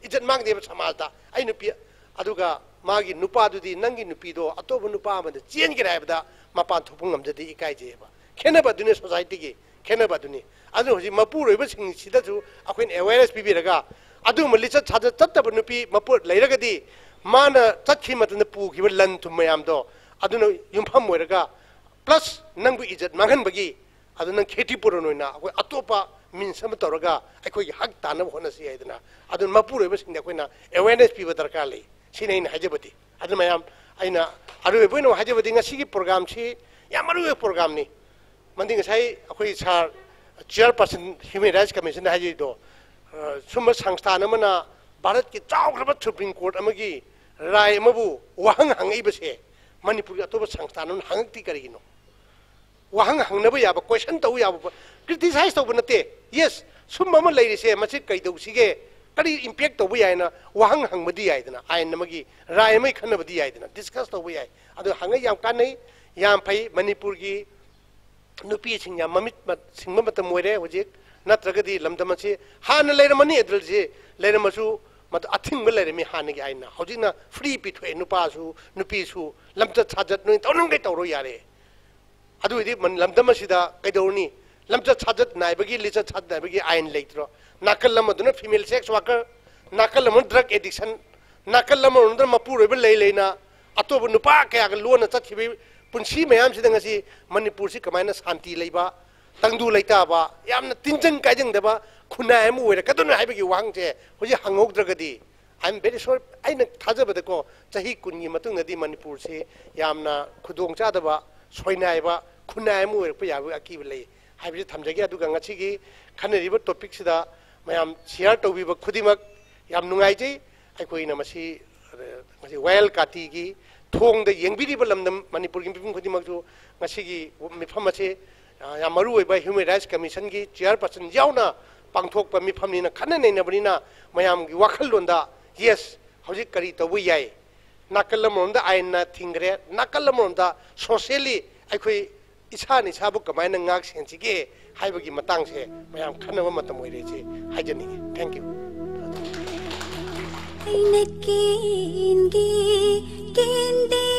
इज्जत मांगदेब समाजदा आई नुपी अदुगा मागी नुपादुदी नंगी नुपीदो अतोब नुपा अमद चेनगिरा हाबदा मपान थोपुंग नमजदी इकाइजेबा खेनबा दुने society की खेनबा दुने अदु होजि मपुरोइब सिंग सिदाजु अखोइन awareness पिबिरगा अदु मलिचा छाजा तत्तब नुपी मपुर लेरगदी माना चखि मतन पुखिब लन तुम मयामदो अदुन युमफम मोरगा प्लस नंगबु इज्जत मांगनबगी अदुन खेती पुरनोइना अखोइ अतोपा मीन्स अम तौरगा अखोइ हक तानब होनसी आइदना अदुन मपुरोइब सिंग अखोइना अवेयरनेस पिब दरकार लई सिनै हाजबदी अदु मयाम आइना अरुवे बोइनो हाजबदी ngasi प्रोग्राम सी यामरुवे प्रोग्राम नि मंदी ngसाइ अखोइ सार चेयरपर्सन ह्यूमन राइट्स कमीशन हाजिदो सुम संस्थान अमना भारत की चाउग्रब सुप्रीम कोर्ट अमगी राय अमबु वहंग हंगइबसे मणिपुर अतोब संस्थान हंगती करिगिनो वहंग हंगनबो याबा क्वेश्चन तौ याबा क्रिटिसाइज तौ बनते यस सुम अम लैरिसे मछि कैदौसिगे करी इंपैक्ट तौ यायना वहंग हंगमदी यायदना आयन नमगी राय मै खनबदी यायदना डिस्कस तौ याय अदु हंगै याम कानै याम फै मणिपुर की नुपी सिंग याम ममित सिंगम मत मोइरे होजिक नत्रगदी लमदम से हान लेरमनी एदलजे लेरमसु मत अथिंग लेरमी हान गे आइना होजिना फ्री पिथवे नुपासु नुपीसु लमत छाजत नुइ तौनंगे तौरो यारे अदुइदि मन लमदम सिदा कैदौनी लमत छाजत नाइबगी लिचा छाद नाइबगी आइन लेत्रो नाकल लमदुना फीमेल सेक्स वर्कर नाकल लम ड्रग एडिक्शन नाकल लम उनदर मपुरोइब लेना अतोब नुपा कया लोन चखिबि पुंसी मयाम सिदा ngasi मणिपुर से कमायना शांति लेबा तंगदु लेताबा यामना तिनजंग कायजंगदबा खुनाय मु ओइरा कदुन हाइबगी वांगजे होजि हंगौद्रगदी आई एम वेरी श्योर आइना थाजबदको चाही कुनगी मतुंगदि मणिपुर से यामना खुदोंग चादबा सोइनायबा खुनाय मु ओइरप याबा अकीब लै हाइबि थमजगे अदुगा ngasiगी खनरिबा टॉपिक सिदा मयाम शेयर तौबिबा खुदिमक याम नुंगाइजै अखोइना मसी वायल काटी की थोंग द येंगबिरिबा लमदम मणिपुर की मिफम खुदिमकजु ngasiगी मिफम असे या मरु ओइबा ह्यूमन राइट्स कमीशन की चेयरपर्सन यावना पांगथोकपा मिफमनिना खननैनबनिना मयामगी वाखललोंदा यस हौजिक करी तौबु याय नाकलमोंदा आइनना थिंगरे नाकलमोंदा सोशली अखोइ इसा निसाबु कमायना ngak सेंसिगे हाइबगी मतंगसे मयाम खनबा मतम ओइरेजे हाइजनिगे थैंक यू केंदे